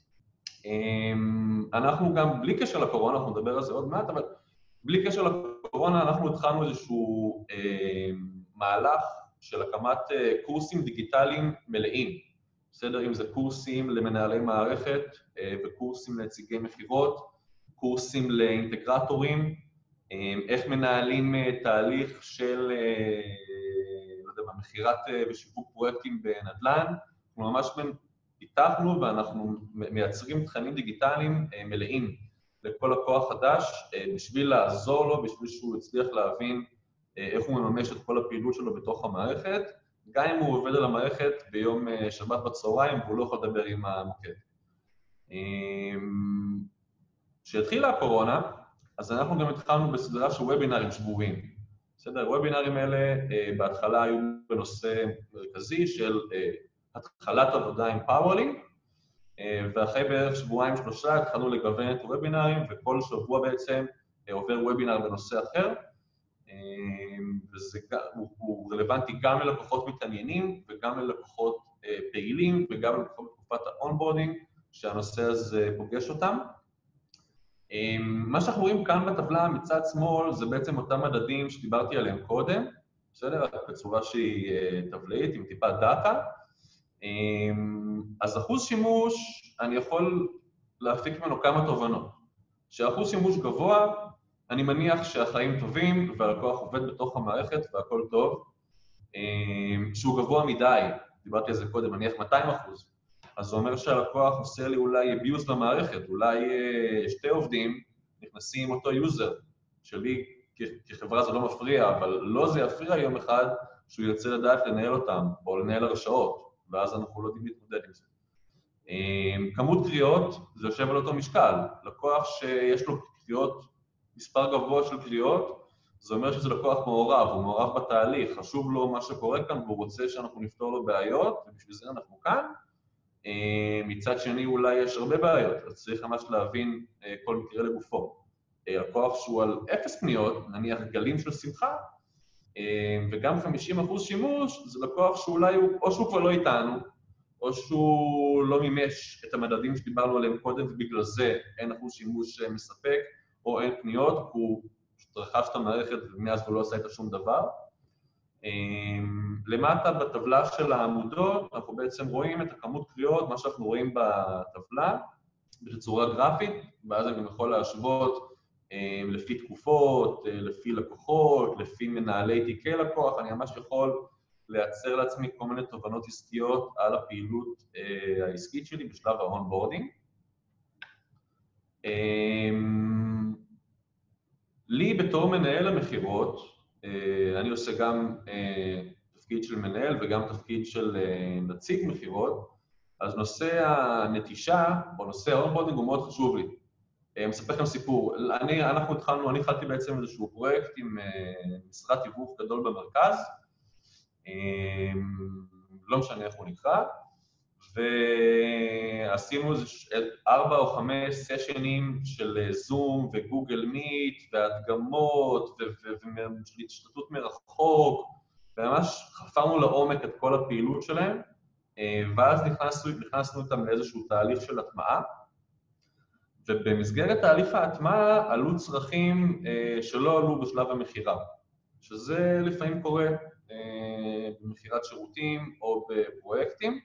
אנחנו גם, בלי קשר לקורונה, אנחנו נדבר על זה עוד מעט, אבל בלי קשר לקורונה אנחנו התחלנו איזשהו מהלך של הקמת קורסים דיגיטליים מלאים. בסדר, אם זה קורסים למנהלי מערכת וקורסים לנציגי מחירות, קורסים לאינטגרטורים, איך מנהלים תהליך של, לא יודע מה, מחירת ושיווק פרויקטים בנדל"ן. אנחנו ממש פיתחנו ואנחנו מייצרים תכנים דיגיטליים מלאים לכל לקוח חדש, בשביל לעזור לו, בשביל שהוא יצליח להבין איך הוא מממש את כל הפעילות שלו בתוך המערכת, גם אם הוא עובד על המערכת ביום שבת בצהריים והוא לא יכול לדבר עם המוקד. כשהתחילה הקורונה, אז אנחנו גם התחלנו בסדרה של וובינרים שבועיים. בסדר, וובינרים האלה בהתחלה היו בנושא מרכזי של התחלת עבודה עם פאוורלינק, ואחרי בערך שבועיים שלושה התחלנו לגוון את הוובינרים, וכל שבוע בעצם עובר וובינר בנושא אחר, והוא רלוונטי גם ללקוחות מתעניינים, וגם ללקוחות פעילים, וגם ללקוחות בתקופת האונבורדינג, שהנושא הזה פוגש אותם. מה שאנחנו רואים כאן בטבלה מצד שמאל, זה בעצם אותם מדדים שדיברתי עליהם קודם, בסדר? בצורה שהיא טבלאית עם טיפה דאטה. אז אחוז שימוש, אני יכול להפיק ממנו כמה תובנות. שאחוז שימוש גבוה, אני מניח שהחיים טובים והלקוח עובד בתוך המערכת והכל טוב. שהוא גבוה מדי, דיברתי על זה קודם, נניח מאתיים אחוז. אז זה אומר שהלקוח עושה לי אולי אביוז במערכת, אולי שתי עובדים נכנסים עם אותו יוזר, שלי כחברה זה לא מפריע, אבל לא זה יפריע יום אחד שהוא ירצה לדעת לנהל אותם, או לנהל הרשאות, ואז אנחנו לא יודעים להתמודד עם זה. כמות קריאות, זה יושב על אותו משקל. לקוח שיש לו קריאות, מספר גבוה של קריאות, זה אומר שזה לקוח מעורב, הוא מעורב בתהליך, חשוב לו מה שקורה כאן, והוא רוצה שאנחנו נפתור לו בעיות, ובשביל זה אנחנו כאן. מצד שני אולי יש הרבה בעיות, אז צריך ממש להבין כל מקרה לגופו. לקוח שהוא על אפס פניות, נניח גלים של שמחה, וגם חמישים אחוז שימוש, זה לקוח שאולי הוא, או שהוא כבר לא איתנו, או שהוא לא מימש את המדדים שדיברנו עליהם קודם, ובגלל זה אין אחוז שימוש מספק, או אין פניות, הוא רכש את המערכת ומאז הוא לא עושה את שום דבר. למטה בטבלה של העמודות, אנחנו בעצם רואים את הכמות קריאות, מה שאנחנו רואים בטבלה, בצורה גרפית, ואז אני גם יכול להשוות לפי תקופות, לפי לקוחות, לפי מנהלי תיקי לקוח, אני ממש יכול לייצר לעצמי כל מיני תובנות עסקיות על הפעילות העסקית שלי בשלב האונבורדינג. לי בתור מנהל המחירות, אני עושה גם תפקיד של מנהל וגם תפקיד של נציג מחירות, אז נושא הנטישה או נושא האונבורדינג הוא מאוד חשוב לי. אני מספר לכם סיפור. אני, אנחנו התחלנו, אני התחלתי בעצם איזשהו פרויקט עם משרד תיווך גדול במרכז, לא משנה איך הוא נקרא, ועשינו ארבע או חמש סשנים של זום וגוגל מיט והדגמות והשתתפות מרחוק, וממש חפרנו לעומק את כל הפעילות שלהם, ואז נכנסנו, נכנסנו איתם לאיזשהו תהליך של הטמעה, ובמסגרת תהליך ההטמעה עלו צרכים שלא עלו בשלב המחירה, שזה לפעמים קורה במחירת שירותים או בפרויקטים,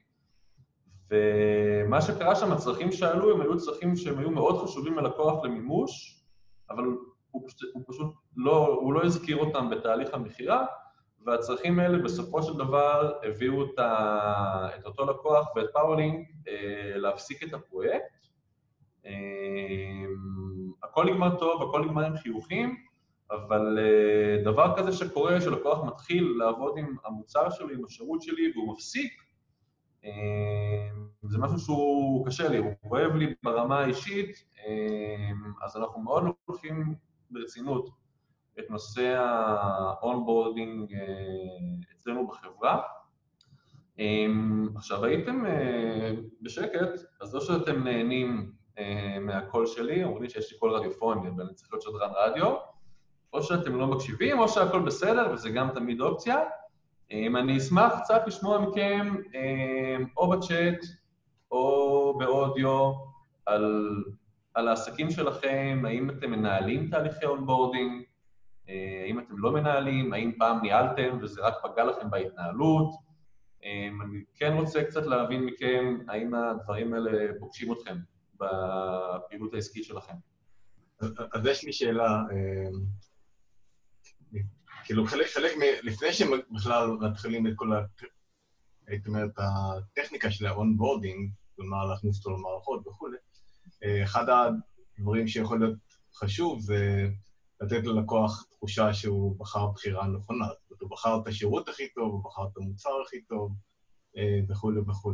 ומה שקרה שם, הצרכים שעלו, הם היו צרכים שהם היו מאוד חשובים ללקוח למימוש, אבל הוא פשוט, הוא פשוט לא, הוא לא הזכיר אותם בתהליך המחירה, והצרכים האלה בסופו של דבר הביאו את, ה, את אותו לקוח ואת פאוורלינק להפסיק את הפרויקט. הכל נגמר טוב, הכל נגמר עם חיוכים, אבל דבר כזה שקורה, שלקוח מתחיל לעבוד עם המוצר שלי, עם השירות שלי, והוא מפסיק, זה משהו שהוא קשה לי, הוא כואב לי ברמה האישית, אז אנחנו מאוד לוקחים ברצינות את נושא האונבורדינג אצלנו בחברה. עכשיו, הייתם בשקט, אז לא שאתם נהנים מהקול שלי, אומרים לי שיש לי קול רדיופוני, ואני צריך להיות שדרן רדיו, או שאתם לא מקשיבים, או שהכל בסדר, וזה גם תמיד אופציה. אני אשמח קצת לשמוע מכם, או בצ'אט, או באודיו, על, על העסקים שלכם, האם אתם מנהלים תהליכי אונבורדינג, האם אתם לא מנהלים, האם פעם ניהלתם וזה רק פגע לכם בהתנהלות. אני כן רוצה קצת להבין מכם, האם הדברים האלה פוגשים אתכם בפעילות העסקית שלכם. אז יש לי שאלה, כאילו חלק, חלק מ... לפני שבכלל מתחילים את כל ה... הייתי אומרת, הטכניקה של האונבורדינג, כלומר להכניס אותו למערכות וכו', אחד הדברים שיכול להיות חשוב זה לתת ללקוח תחושה שהוא בחר בחירה נכונה, זאת אומרת, הוא בחר את השירות הכי טוב, הוא בחר את המוצר הכי טוב, וכו' וכו'.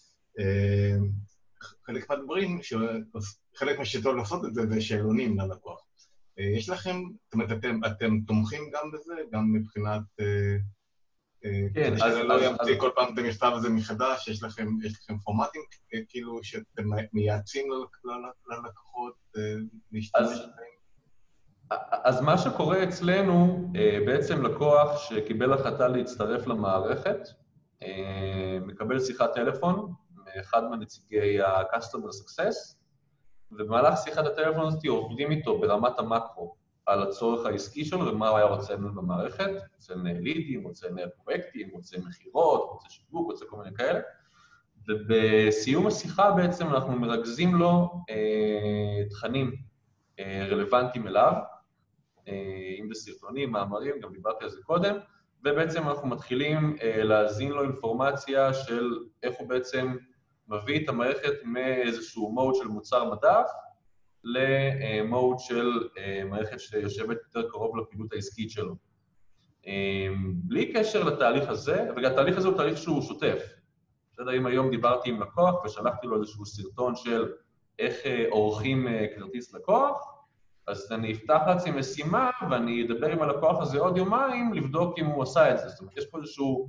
חלק מהדברים, חלק מהשיטות לעשות את זה, זה שאלונים ללקוח. יש לכם, זאת אומרת, אתם, אתם תומכים גם בזה, גם מבחינת... כן, אז... לא ימציא כל פעם את המכתב הזה מחדש, יש לכם, יש לכם פורמטים, כאילו, שאתם מייעצים ללקוחות להשתמש בהם? אז מה שקורה אצלנו, בעצם לקוח שקיבל החלטה להצטרף למערכת, מקבל שיחת טלפון מאחד מנציגי ה-Customer Success, ובמהלך שיחת הטלפון הזאת עובדים איתו ברמת המקרו על הצורך העסקי שלו ומה הוא היה רוצה לנהל במערכת, רוצה לנהל לידים, רוצה לנהל פרויקטים, רוצה מחירות, רוצה שיווק, רוצה כל מיני כאלה, ובסיום השיחה בעצם אנחנו מרכזים לו אה, תכנים אה, רלוונטיים אליו, אה, אם זה סרטונים, מאמרים, גם דיברתי על זה קודם, ובעצם אנחנו מתחילים אה, להזין לו אינפורמציה של איך הוא בעצם מביא את המערכת מאיזשהו מוד של מוצר מדף למוד של מערכת שיושבת יותר קרוב לפעילות העסקית שלו. בלי קשר לתהליך הזה, וגם התהליך הזה הוא תהליך שהוא שוטף. בסדר, אם היום דיברתי עם לקוח ושלחתי לו איזשהו סרטון של איך עורכים כרטיס לקוח, אז אני אפתח לעצמי משימה ואני אדבר עם הלקוח הזה עוד יומיים לבדוק אם הוא עשה את זה. זאת אומרת, יש פה איזשהו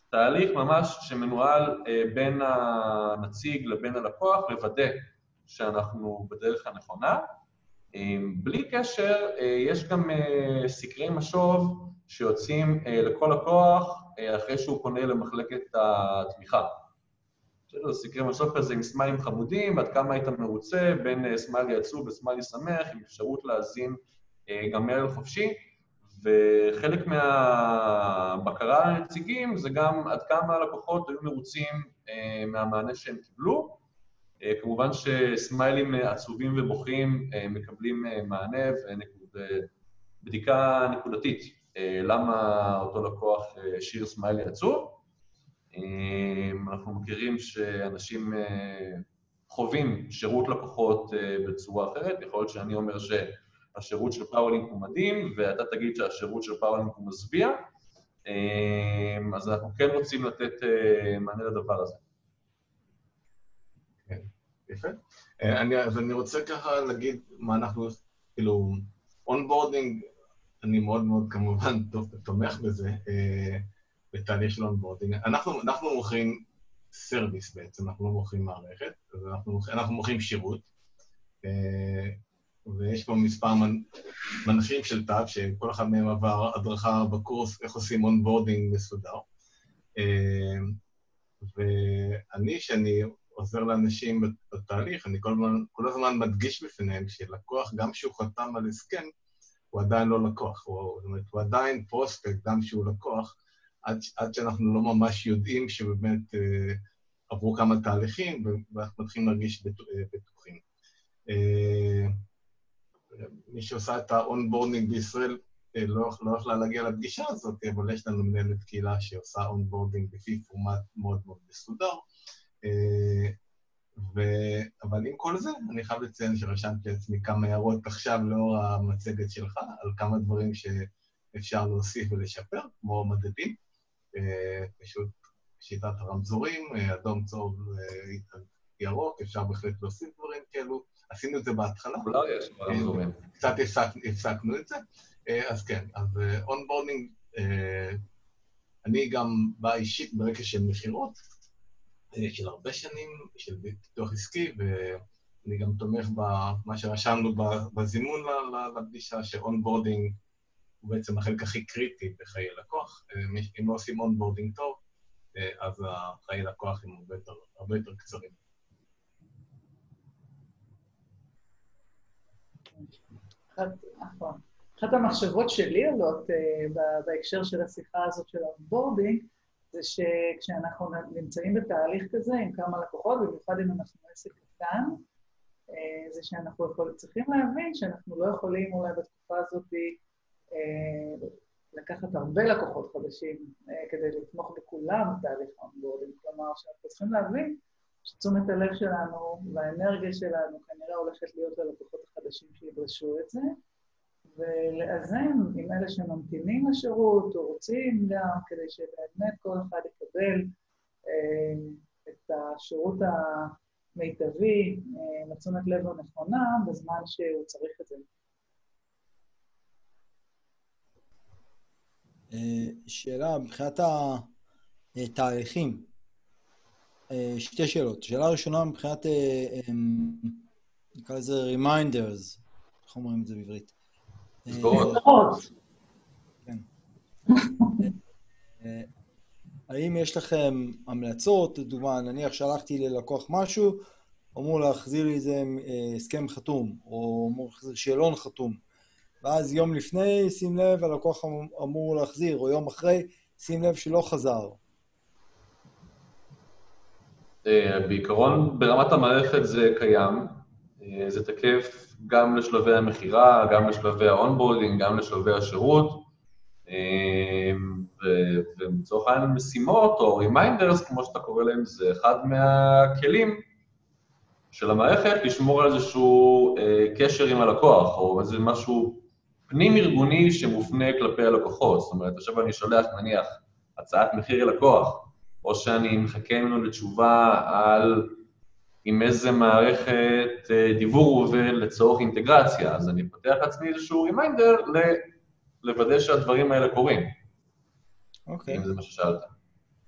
תהליך ממש שמנוהל בין הנציג לבין הלקוח, לוודא שאנחנו בדרך הנכונה. בלי קשר, יש גם סקרי משוב שיוצאים לכל לקוח אחרי שהוא פונה למחלקת התמיכה. סקרי משוב כזה עם סמיילים חמודים, עד כמה היית מרוצה, בין סמיילי עצוב וסמיילי שמח, עם אפשרות להזין גם מייל חופשי, וחלק מהבקרה לנציגים זה גם עד כמה הלקוחות היו מרוצים מהמענה שהם קיבלו. כמובן שסמיילים עצובים ובוכים מקבלים מענה ובדיקה נקודתית למה אותו לקוח שיר סמיילי עצוב. אנחנו מכירים שאנשים חווים שירות לקוחות בצורה אחרת, יכול להיות שאני אומר שהשירות של פאוורלינק הוא מדהים, ואתה תגיד שהשירות של פאוורלינק הוא מסביע, אז אנחנו כן רוצים לתת מענה לדבר הזה. כן, יפה. אז אני רוצה ככה להגיד מה אנחנו, כאילו, אונבורדינג, אני מאוד מאוד כמובן תומך בזה, בתהליך של אונבורדינג. אנחנו, אנחנו מוכרים סרוויס בעצם, אנחנו לא מוכרים מערכת, אז אנחנו, אנחנו מוכרים שירות, ויש פה מספר מנחים של טאב, שכל אחד מהם עבר הדרכה בקורס איך עושים אונבורדינג מסודר. ואני, שאני עוזר לאנשים בתהליך, אני כל הזמן, כל הזמן מדגיש בפניהם שלקוח, גם שהוא חתם על הסכם, הוא עדיין לא לקוח, הוא, זאת אומרת, הוא עדיין פרוספקט, גם שהוא לקוח, עד, עד שאנחנו לא ממש יודעים שבאמת אה, עברו כמה תהליכים, ואנחנו מתחילים להרגיש בטוחים. אה, מי שעושה את האונבורדינג בישראל אה, לא, לא יכולה להגיע לפגישה הזאת, אבל יש לנו מנהלת קהילה שעושה אונבורדינג לפי פורמט מאוד מאוד מסודר. אה, ו... אבל עם כל זה, אני חייב לציין שרשמתי לעצמי כמה הערות עכשיו לאור המצגת שלך, על כמה דברים שאפשר להוסיף ולשפר, כמו מדדים. פשוט שיטת הרמזורים, אדום, צהוב, ירוק, אפשר בהחלט להוסיף דברים כאלו. עשינו את זה בהתחלה. אולי יש רמזורים. קצת הפסקנו את זה. אז כן, אז אונבורדינג, אני גם בא אישית ברקע של מחירות, של הרבה שנים, של פיתוח עסקי, ואני גם תומך במה שרשמנו בזימון לפגישה, שאונבורדינג הוא בעצם החלק הכי קריטי בחיי לקוח. אם לא עושים אונבורדינג טוב, אז חיי לקוח הם הרבה יותר, הרבה יותר קצרים. נכון. אחת המחשבות שלי עולות בהקשר של השיחה הזאת של האונבורדינג, זה שכשאנחנו נמצאים בתהליך כזה עם כמה לקוחות, במיוחד אם אנחנו עסק קטן, זה שאנחנו צריכים להבין שאנחנו לא יכולים אולי בתקופה הזאת לקחת הרבה לקוחות חדשים כדי לתמוך בכולם בתהליך האונבורדינג. כלומר, שאנחנו צריכים להבין שתשומת הלב שלנו והאנרגיה שלנו כנראה הולכת להיות ללקוחות החדשים שידרשו את זה, ולאזן עם אלה שממתינים לשירות או רוצים גם, כדי שבאמת כל אחד יקבל אה, את השירות המיטבי, אה, לתשומת לב הנכונה, בזמן שהוא צריך את זה. שאלה, מבחינת התהליכים, שתי שאלות. שאלה ראשונה, מבחינת, נקרא לזה reminders, איך אומרים את זה בעברית? זכרות. כן. האם יש לכם המלצות, לדוגמה, נניח שלחתי ללקוח משהו, אמור להחזיר לי איזה הסכם חתום, או אמור להחזיר שאלון חתום, ואז יום לפני, שים לב, הלקוח אמור להחזיר, או יום אחרי, שים לב שלא חזר. בעיקרון, ברמת המערכת זה קיים, זה תקף גם לשלבי המחירה, גם לשלבי האונבורדינג, גם לשלבי השירות, ובצורך העניין משימות או רימיינדרס, כמו שאתה קורא להם, זה אחד מהכלים של המערכת, לשמור על איזשהו קשר עם הלקוח, או איזה משהו פנים-ארגוני שמופנה כלפי הלקוחות. זאת אומרת, עכשיו אני שולח, נניח, הצעת מחיר ללקוח, או שאני מחכה ממנו לתשובה על עם איזה מערכת דיוור הוא עובד לצורך אינטגרציה, אז אני פותח לעצמי איזשהו רימיינדר לוודא שהדברים האלה קורים. אוקיי. אם זה מה ששאלת.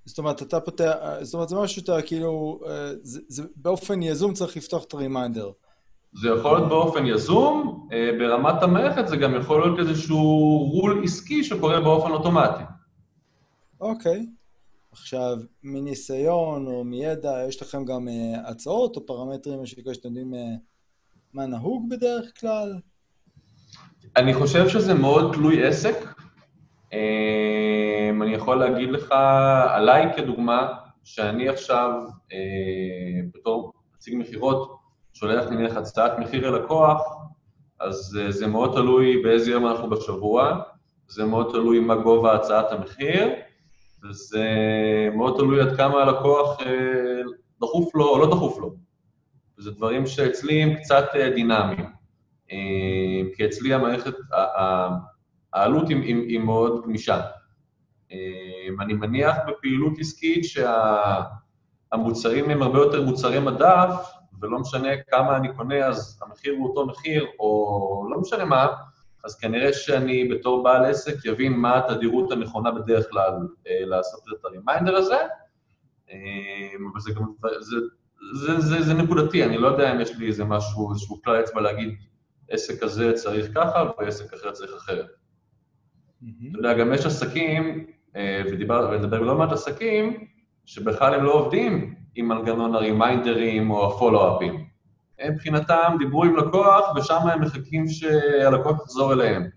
זאת אומרת, אתה פותח, זאת אומרת, זה משהו שאתה כאילו, זה, זה באופן יזום צריך לפתוח את הרימיינדר. זה יכול להיות באופן יזום, ברמת המערכת זה גם יכול להיות איזשהו רול עסקי שקורה באופן אוטומטי. אוקיי. עכשיו, מניסיון או מידע, יש לכם גם uh, הצעות או פרמטרים שכאלה שאתם יודעים uh, מה נהוג בדרך כלל? אני חושב שזה מאוד תלוי עסק. Um, אני יכול להגיד לך, עליי כדוגמה, שאני עכשיו, uh, בתור נציג מחירות, שולח נניח הצעת מחיר ללקוח, אז uh, זה מאוד תלוי באיזה יום אנחנו בשבוע, זה מאוד תלוי מה גובה הצעת המחיר, וזה מאוד תלוי עד כמה הלקוח דחוף לו או לא דחוף לו. וזה דברים שאצלי הם קצת דינמיים. כי אצלי המערכת, העלות היא, היא מאוד גמישה. אני מניח בפעילות עסקית שהמוצרים הם הרבה יותר מוצרי מדף, ולא משנה כמה אני קונה, אז המחיר הוא אותו מחיר, או לא משנה מה, אז כנראה שאני בתור בעל עסק יבין מה התדירות הנכונה בדרך כלל לעשות את הרימיינדר הזה, אבל זה גם, זה, זה, זה, זה נקודתי, אני לא יודע אם יש לי איזה משהו, איזשהו כלל אצבע להגיד, עסק הזה צריך ככה, ועסק אחר צריך אחרת. אתה יודע, גם יש עסקים, ונדבר לא מעט עסקים, שבכלל הם לא עובדים עם מנגנון הרימיינדרים או הפולו-אפים. הם מבחינתם דיברו עם לקוח, ושם הם מחכים שהלקוח יחזור אליהם.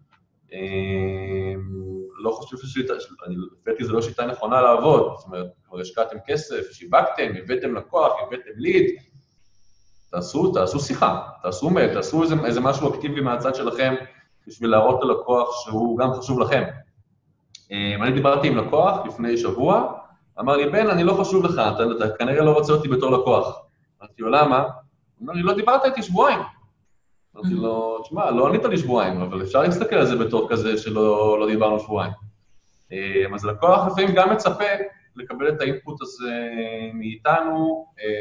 לא חושב ששיטה, אני לפעתי זה לא שיטה נכונה לעבוד, זאת אומרת, כבר השקעתם כסף, שיווקתם, הבאתם לקוח, הבאתם ליד, תעשו, תעשו שיחה, תעשו מייל, תעשו איזה, איזה משהו אקטיבי מהצד שלכם, בשביל להראות ללקוח שהוא גם חשוב לכם. אני דיברתי עם לקוח לפני שבוע, אמר לי, בן, אני לא חשוב לך, אתה, אתה כנראה לא רוצה אותי בתור לקוח. אמרתי לו, למה? הוא אומר לי, לא דיברת איתי שבועיים. אמרתי לו, תשמע, לא ענית לי שבועיים, אבל אפשר להסתכל על זה בתור כזה שלא לא דיברנו שבועיים. אז לקוח לפעמים גם מצפה לקבל את האינפוט הזה מאיתנו,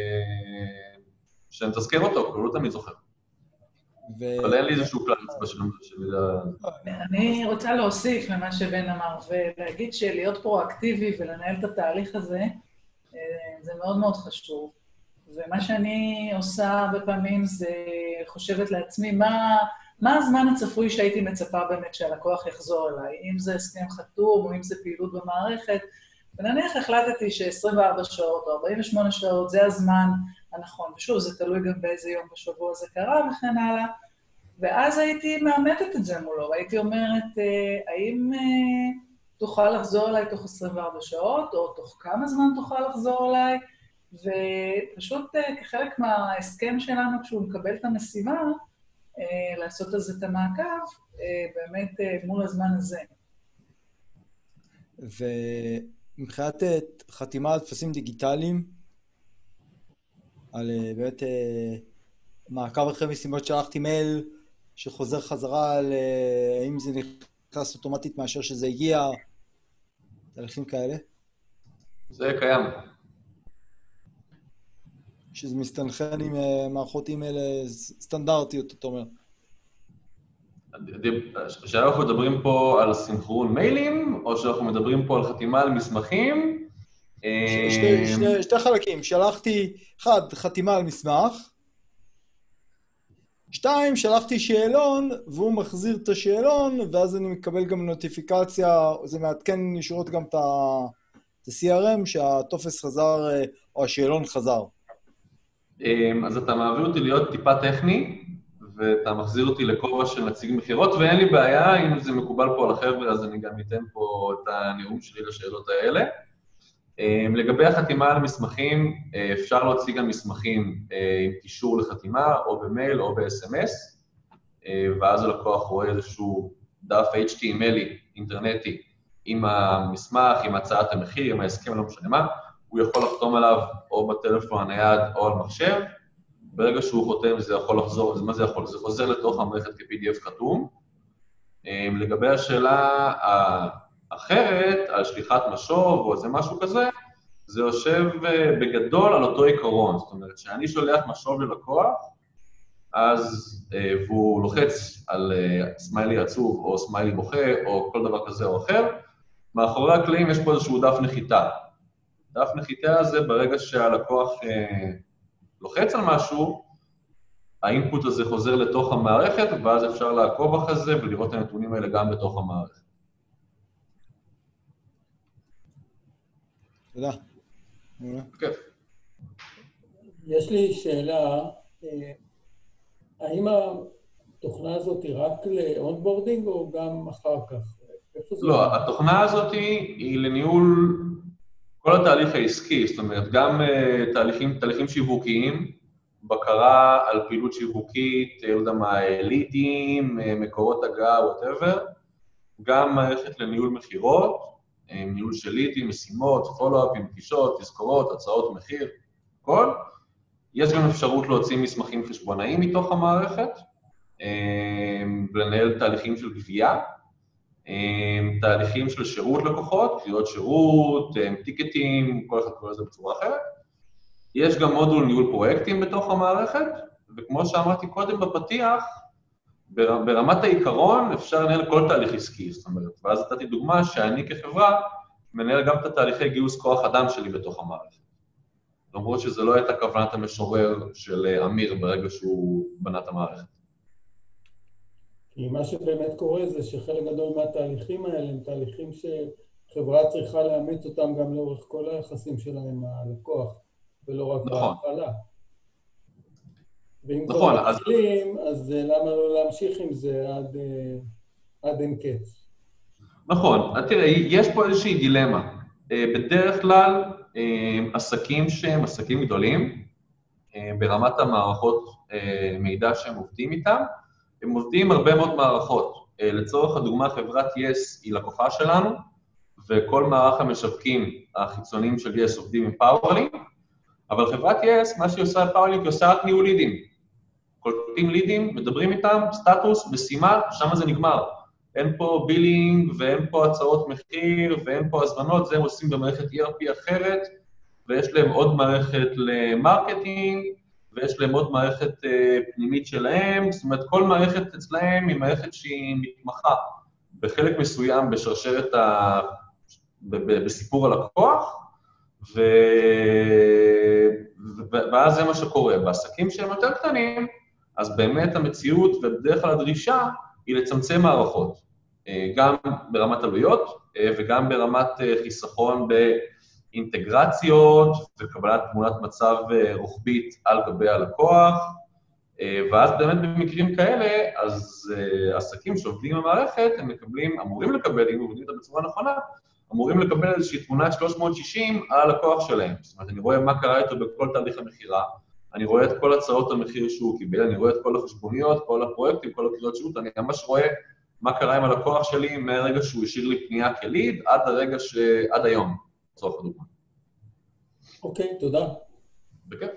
שנתזכר אותו, כי הוא לא תמיד זוכר. אבל אין לי איזשהו כלל של... אני רוצה להוסיף למה שבן אמר, ולהגיד שלהיות פרואקטיבי ולנהל את התהליך הזה, זה מאוד מאוד חשוב. ומה שאני עושה הרבה פעמים זה חושבת לעצמי, מה, מה הזמן הצפוי שהייתי מצפה באמת שהלקוח יחזור אליי, אם זה הסכם חתום או אם זה פעילות במערכת, ונניח החלטתי ש-עשרים וארבע שעות או ארבעים ושמונה שעות זה הזמן הנכון, ושוב, זה תלוי גם באיזה יום בשבוע זה קרה וכן הלאה, ואז הייתי מאמתת את זה מולו, והייתי אומרת, האם תוכל לחזור אליי תוך עשרים וארבע שעות, או תוך כמה זמן תוכל לחזור אליי, ופשוט כחלק מההסכם שלנו, כשהוא מקבל את המשימה, לעשות על זה את המעקב, באמת מול הזמן הזה. ומבחינת חתימה על תפסים דיגיטליים, על באמת מעקב אחרי משימות שלחתי מייל, שחוזר חזרה על האם זה נכנס אוטומטית מאשר שזה הגיע, תהליכים כאלה? זה קיים. שזה מסתנכרן עם מערכות אימייל סטנדרטיות, אתה אומר. שאנחנו מדברים פה על סינכרון מיילים, או שאנחנו מדברים פה על חתימה על מסמכים? שתי, שתי, שתי חלקים. שלחתי, אחד, חתימה על מסמך, שתיים, שלחתי שאלון, והוא מחזיר את השאלון, ואז אני מקבל גם נוטיפיקציה, זה מעדכן ישירות גם את ה-סי אר אם, שהטופס חזר, או השאלון חזר. אז אתה מעביר אותי להיות טיפה טכני, ואתה מחזיר אותי לכובע של נציג מחירות, ואין לי בעיה, אם זה מקובל פה על החבר'ה, אז אני גם אתן פה את הנאום שלי לשאלות האלה. לגבי החתימה על מסמכים, אפשר להוציא גם מסמכים עם קישור לחתימה, או במייל או ב-אס אם אס, ואז הלקוח רואה איזשהו דף אייץ' טי אם אל אינטרנטי עם המסמך, עם הצעת המחיר, עם ההסכם, לא משנה מה, הוא יכול לחתום עליו או בטלפון הנייד או על מחשב, ברגע שהוא חותם זה יכול לחזור, מה זה יכול? זה חוזר לתוך המערכת כ-פי די אף חתום. לגבי השאלה האחרת, על שליחת משוב או איזה משהו כזה, זה יושב בגדול על אותו עיקרון, זאת אומרת שאני שולח משוב ללקוח, אז והוא לוחץ על סמיילי עצוב או סמיילי בוכה או כל דבר כזה או אחר, מאחורי הקלעים יש פה איזשהו דף נחיתה. דף נחיתה הזה, ברגע שהלקוח אה, לוחץ על משהו, האינפוט הזה חוזר לתוך המערכת, ואז אפשר לעקוב אחרי זה ולראות את הנתונים האלה גם בתוך המערכת. תודה. כיף. יש לי שאלה, האם התוכנה הזאת היא רק לאונבורדינג או גם אחר כך? לא, התוכנה הזאת היא לניהול כל התהליך העסקי, זאת אומרת, גם תהליכים, תהליכים שיווקיים, בקרה על פעילות שיווקית, לא יודע מה, לידים, מקורות הגעה, whatever, גם מערכת לניהול מחירות, ניהול של לידים, משימות, פולו-אפים, פגישות, תזכורות, הצעות מחיר, כל. יש גם אפשרות להוציא מסמכים חשבונאיים מתוך המערכת, ולנהל תהליכים של גבייה, תהליכים של שירות לקוחות, קריאות שירות, טיקטים, כל אחד קורא לזה בצורה אחרת. יש גם מודול ניהול פרויקטים בתוך המערכת, וכמו שאמרתי קודם בפתיח, ברמת העיקרון אפשר לנהל כל תהליך עסקי, זאת אומרת, ואז נתתי דוגמה שאני כחברה מנהל גם את התהליכי גיוס כוח אדם שלי בתוך המערכת. למרות שזה לא הייתה כוונת המשורר של אמיר ברגע שהוא בנה את המערכת. כי מה שבאמת קורה זה שחלק גדול מהתהליכים האלה הם תהליכים שחברה צריכה לאמץ אותם גם לאורך כל היחסים שלה עם הלקוח, ולא רק בהתחלה. ואם נכון, כבר מתחילים, אז... אז למה לא להמשיך עם זה עד, עד אין קץ? נכון, תראה, יש פה איזושהי דילמה. בדרך כלל, עסקים שהם עסקים גדולים, ברמת המערכות מידע שהם עובדים איתם, הם עובדים הרבה מאוד מערכות. לצורך הדוגמה, חברת יס היא לקוחה שלנו, וכל מערך המשווקים החיצוניים של יס עובדים עם פאוורלינק, אבל חברת יס, מה שהיא עושה בפאוורלינק, היא עושה רק ניהול לידים. קולטים לידים, מדברים איתם, סטטוס, משימה, שם זה נגמר. אין פה בילינג, ואין פה הצעות מחיר, ואין פה הזמנות, זה הם עושים במערכת אי אר פי אחרת, ויש להם עוד מערכת למרקטינג, ויש להם עוד מערכת uh, פנימית שלהם, זאת אומרת, כל מערכת אצלהם היא מערכת שהיא מתמחה בחלק מסוים בשרשרת ה... ב- ב- בסיפור הלקוח, ו... ואז זה מה שקורה. בעסקים שהם יותר קטנים, אז באמת המציאות ובדרך כלל הדרישה היא לצמצם מערכות, גם ברמת עלויות וגם ברמת חיסכון באינטגרציות וקבלת תמונת מצב רוחבית על גבי הלקוח, ואז באמת במקרים כאלה, אז עסקים שעובדים במערכת, הם מקבלים, אמורים לקבל, אם עובדים אותה בצורה נכונה, אמורים לקבל איזושהי תמונת שלוש מאות שישים על הלקוח שלהם. זאת אומרת, אני רואה מה קרה איתו בכל תהליך המחירה, אני רואה את כל הצעות המחיר שהוא קיבל, אני רואה את כל החשבוניות, כל הפרויקטים, כל הקריאות שירות, אני ממש רואה מה קרה עם הלקוח שלי מהרגע שהוא השאיר לי פנייה כליד, עד הרגע ש... עד היום, לצורך הדוגמה. אוקיי, תודה. בכיף.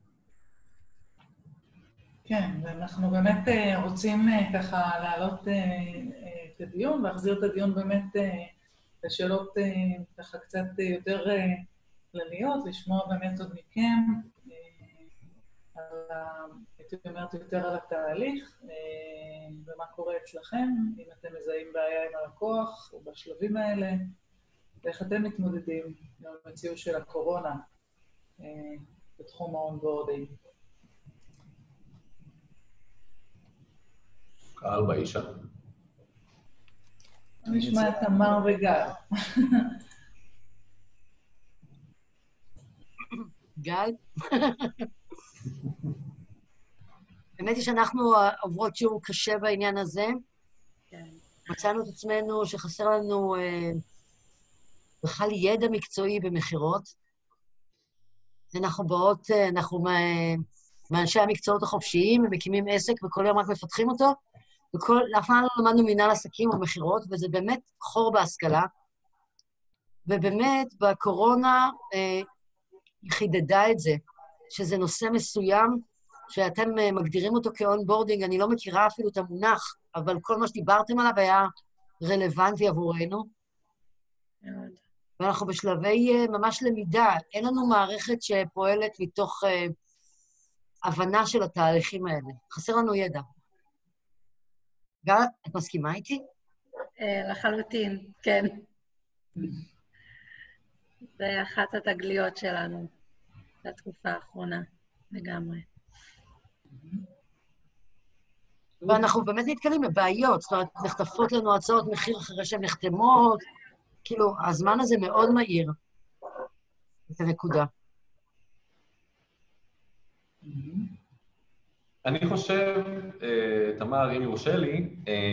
כן, ואנחנו באמת רוצים ככה להעלות את הדיון, להחזיר את הדיון באמת לשאלות ככה קצת יותר כלליות, לשמוע באמת עוד מכם, הייתי אומרת יותר על התהליך, ומה קורה אצלכם, אם אתם מזהים בעיה עם הלקוח, או בשלבים האלה, ואיך אתם מתמודדים עם המציאות של הקורונה בתחום האונבורדינג. קהל באישה. נשמע את תמר וגל. גל? באמת היא שאנחנו עוברות שיעור קשה בעניין הזה. מצאנו את עצמנו שחסר לנו בכלל ידע מקצועי במחירות. אנחנו באות, אנחנו מאנשי המקצועות החופשיים, מקימים עסק וכל יום רק מפתחים אותו, ואף פעם לא למדנו מנהל עסקים או מחירות, וזה באמת חור בהשכלה. ובאמת בקורונה היא חידדה את זה, שזה נושא מסוים, שאתם מגדירים אותו כאונבורדינג, אני לא מכירה אפילו את המונח, אבל כל מה שדיברתם עליו היה רלוונטי עבורנו. ואנחנו בשלבי ממש למידה, אין לנו מערכת שפועלת מתוך uh, הבנה של התהליכים האלה. חסר לנו ידע. גל, את מסכימה איתי? לחלוטין, כן. זה אחת התגליות שלנו בתקופה האחרונה, לגמרי. ואנחנו באמת נתקלים בבעיות, זאת אומרת, נחטפות לנו הצעות מחיר אחרי שהן נחתמות, כאילו, הזמן הזה מאוד מהיר, את הנקודה. אני חושב, תמר, אם יורשה לי,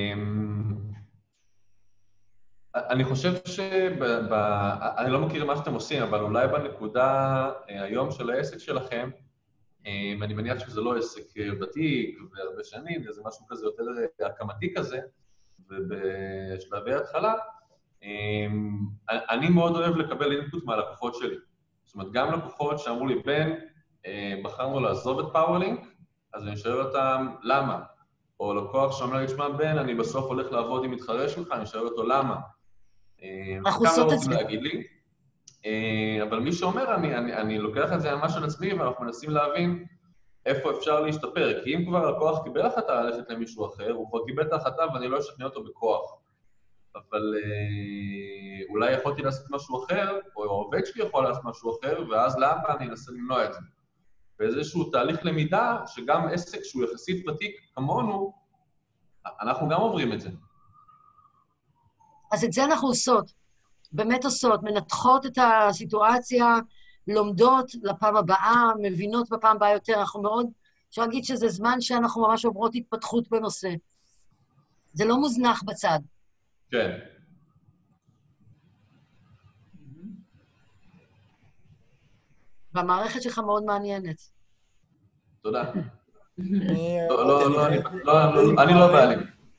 אני חושב שב... אני לא מכיר מה שאתם עושים, אבל אולי בנקודה היום של העסק שלכם, אני מניח שזה לא עסק ותיק והרבה שנים, זה משהו כזה יותר הקמתי כזה, ובשלבי התחלה, אני מאוד אוהב לקבל אינפוט מהלקוחות שלי. זאת אומרת, גם לקוחות שאמרו לי, בן, בחרנו לעזוב את פאוורלינק, אז אני שואל אותם, למה? או לקוח שאומר לי, תשמע, בן, אני בסוף הולך לעבוד עם מתחרה שלך, אני שואל אותו, למה? אנחנו עושות את זה. להגיד לי, אבל מי שאומר, אני, אני, אני לוקח את זה ממש על עצמי, ואנחנו מנסים להבין איפה אפשר להשתפר, כי אם כבר לקוח קיבל החלטה ללכת למישהו אחר, הוא כבר קיבל את ההחלטה ואני לא אשכנע אותו בכוח. אבל אה, אולי יכולתי לעשות משהו אחר, או העובד שלי יכול לעשות משהו אחר, ואז לאבא אני אנסה למנוע את זה. באיזשהו תהליך למידה, שגם עסק שהוא יחסית ותיק כמונו, אנחנו גם עוברים את זה. אז את זה אנחנו עושות, באמת עושות, מנתחות את הסיטואציה, לומדות לפעם הבאה, מבינות בפעם הבאה יותר, אנחנו מאוד, אפשר להגיד שזה זמן שאנחנו ממש עוברות התפתחות בנושא. זה לא מוזנח בצד. כן. והמערכת שלך מאוד מעניינת. תודה. לא, לא, לא, אני לא בעלים.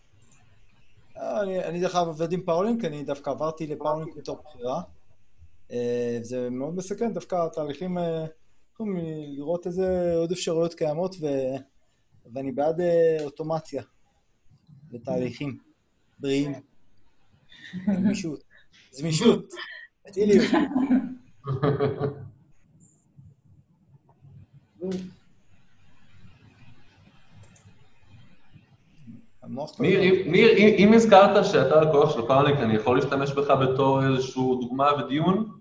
אני דרך אגב עובד עם פאוורלינק, אני דווקא עברתי לפאוורלינק בתור בחירה. זה מאוד מסכן, דווקא התהליכים, יכולים לראות איזה עוד אפשרויות קיימות, ואני בעד אוטומציה לתהליכים בריאים. גמישות. זמישות. אטיליות. ניר, אם הזכרת שאתה לקוח של פאוורלינק, אני יכול להשתמש בך בתור איזשהו דוגמה ודיון?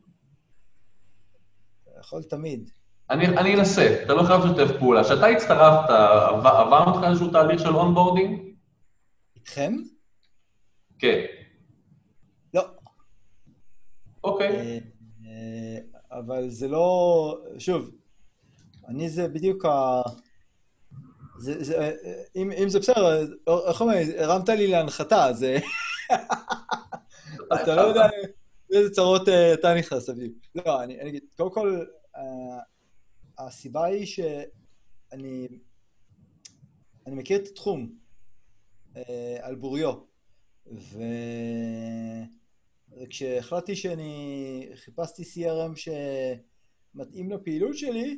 יכול תמיד. אני אנסה, אתה לא חייב לשתף פעולה. שאתה הצטרפת, עברנו אותך איזשהו תהליך של אונבורדינג? איתכם? כן. לא. אוקיי. אבל זה לא... שוב, אני זה בדיוק ה... זה, זה, אם, אם זה בסדר, איך אומרים, הרמת לי להנחתה, אז אתה לא יודע איזה צרות אתה נכנס, אביב. לא, אני, אני אגיד, קודם כל, הסיבה היא שאני אני מכיר את התחום על בוריו, וכשהחלטתי שאני חיפשתי סי אר אם שמתאים לפעילות שלי,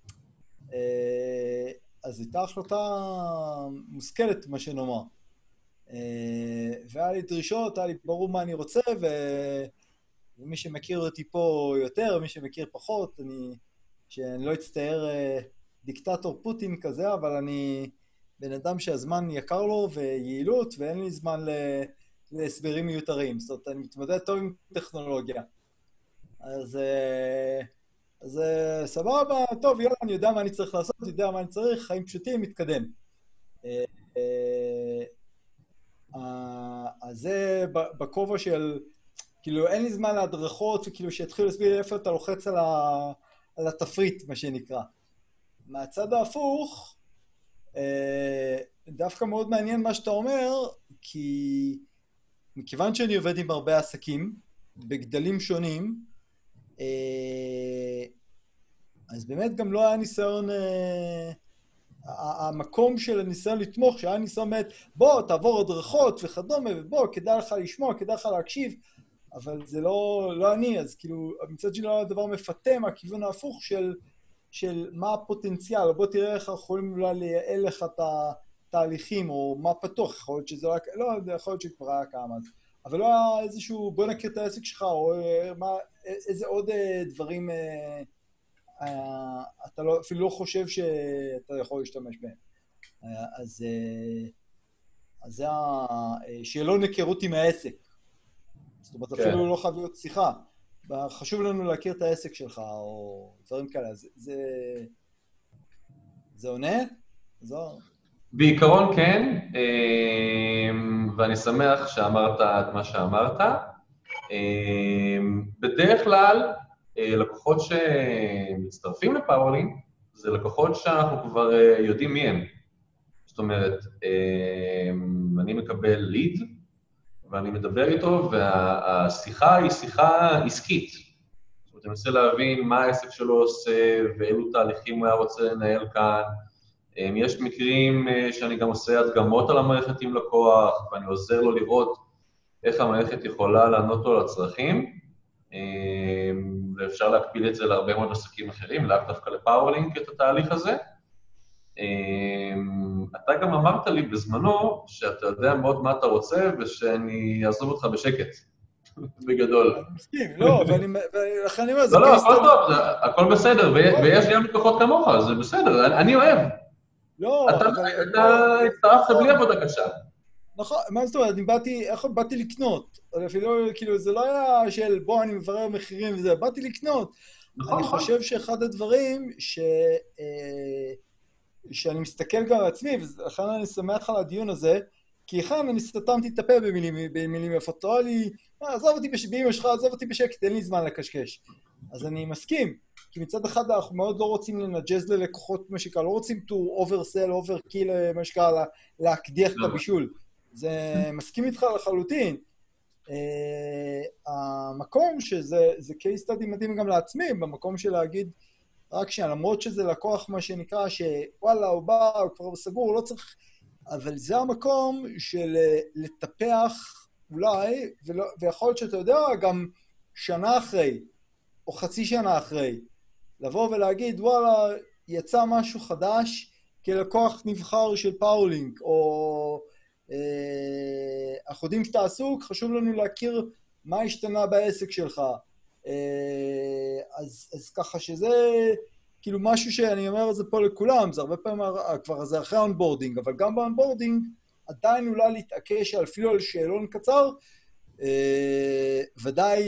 אז הייתה החלטה מושכלת, מה שנאמר. והיה לי דרישות, היה לי ברור מה אני רוצה, ומי שמכיר אותי פה יותר, מי שמכיר פחות, אני, שאני לא אצטער דיקטטור פוטין כזה, אבל אני בן אדם שהזמן יקר לו ויעילות, ואין לי זמן להסברים מיותרים. זאת אומרת, אני מתמודד טוב עם טכנולוגיה. אז... אז סבבה, טוב, יאללה, אני יודע מה אני צריך לעשות, אני יודע מה אני צריך, חיים פשוטים, מתקדם. אז זה בכובע של, כאילו, אין לי זמן להדרכות, וכאילו שיתחילו להסביר איפה אתה לוחץ על התפריט, מה שנקרא. מהצד ההפוך, דווקא מאוד מעניין מה שאתה אומר, כי מכיוון שאני עובד עם הרבה עסקים, בגדלים שונים, אז באמת גם לא היה ניסיון, המקום של הניסיון לתמוך, שהיה ניסיון באמת, בוא, תעבור הדרכות וכדומה, ובוא, כדאי לך לשמוע, כדאי לך להקשיב, אבל זה לא, לא אני, אז כאילו, מצד שלי לא היה דבר מפתה מהכיוון ההפוך של, של מה הפוטנציאל, בוא תראה איך יכולים אולי לייעל לך את התהליכים, או מה פתוח, יכול להיות שזה לא היה, לא, יכול להיות שכבר היה כמה, אבל לא היה איזשהו, בוא נכיר את העסק שלך, או מה, איזה עוד דברים אתה לא, אפילו לא חושב שאתה יכול להשתמש בהם. אז, אז זה השאלון היכרות עם העסק. זאת אומרת, אפילו לא חייב להיות שיחה. חשוב לנו להכיר את העסק שלך, או דברים כאלה. זה, זה, זה עונה? זו? בעיקרון כן, ואני שמח שאמרת את מה שאמרת. בדרך כלל, לקוחות שמצטרפים לפאוורלינק, זה לקוחות שאנחנו כבר יודעים מי הם. זאת אומרת, אני מקבל ליד, ואני מדבר איתו, והשיחה היא שיחה עסקית. זאת אומרת, אני מנסה להבין מה העסק שלו עושה, ואילו תהליכים הוא היה רוצה לנהל כאן. יש מקרים שאני גם עושה הדגמות על המערכת עם לקוח, ואני עוזר לו לראות איך המערכת יכולה לענות לו לצרכים, ואפשר להקפיל את זה להרבה מאוד עסקים אחרים, לאו דווקא לפאוורלינק את התהליך הזה. אתה גם אמרת לי בזמנו שאתה יודע מאוד מה אתה רוצה, ושאני אעזוב אותך בשקט, בגדול. אני מסכים, לא, ולכן אני אומר, זה לא, לא, הכל טוב, הכל בסדר, ויש גם לקוחות כמוך, זה בסדר, אני אוהב. לא, אתה הצטרפת בלי עבודה קשה. נכון, מה זאת אומרת, אני באתי, איך באתי לקנות, אפילו, כאילו, זה לא היה של בוא אני מברר מחירים וזה, באתי לקנות. אני חושב שאחד הדברים ש... שאני מסתכל גם על עצמי, ולכן אני שמח על הדיון הזה, כי אחד, אני סתמתי את הפה במילים, במילים יפות, לא לי, עזוב אותי באמא שלך, עזוב אותי בשקט, אין לי זמן לקשקש. אז אני מסכים, כי מצד אחד אנחנו מאוד לא רוצים לנג'ז ללקוחות, מה שקרה, לא רוצים to oversell, overkill, מה שקרה, להקדיח את הבישול. זה מסכים איתך לחלוטין. המקום שזה, זה case study מדהים גם לעצמי, במקום של להגיד, רק שלמרות שזה לקוח מה שנקרא, שוואלה, הוא בא, הוא כבר סגור, הוא לא צריך... אבל זה המקום של לטפח אולי, ולא, ויכול להיות שאתה יודע, גם שנה אחרי, או חצי שנה אחרי, לבוא ולהגיד, וואלה, יצא משהו חדש, כלקוח נבחר של פאוורלינק, או אה, אנחנו יודעים שאתה עסוק, חשוב לנו להכיר מה השתנה בעסק שלך. אז, אז ככה שזה כאילו משהו שאני אומר את זה פה לכולם, זה הרבה פעמים כבר זה אחרי האונבורדינג, אבל גם באונבורדינג עדיין אולי להתעקש אפילו על שאלון קצר, ודאי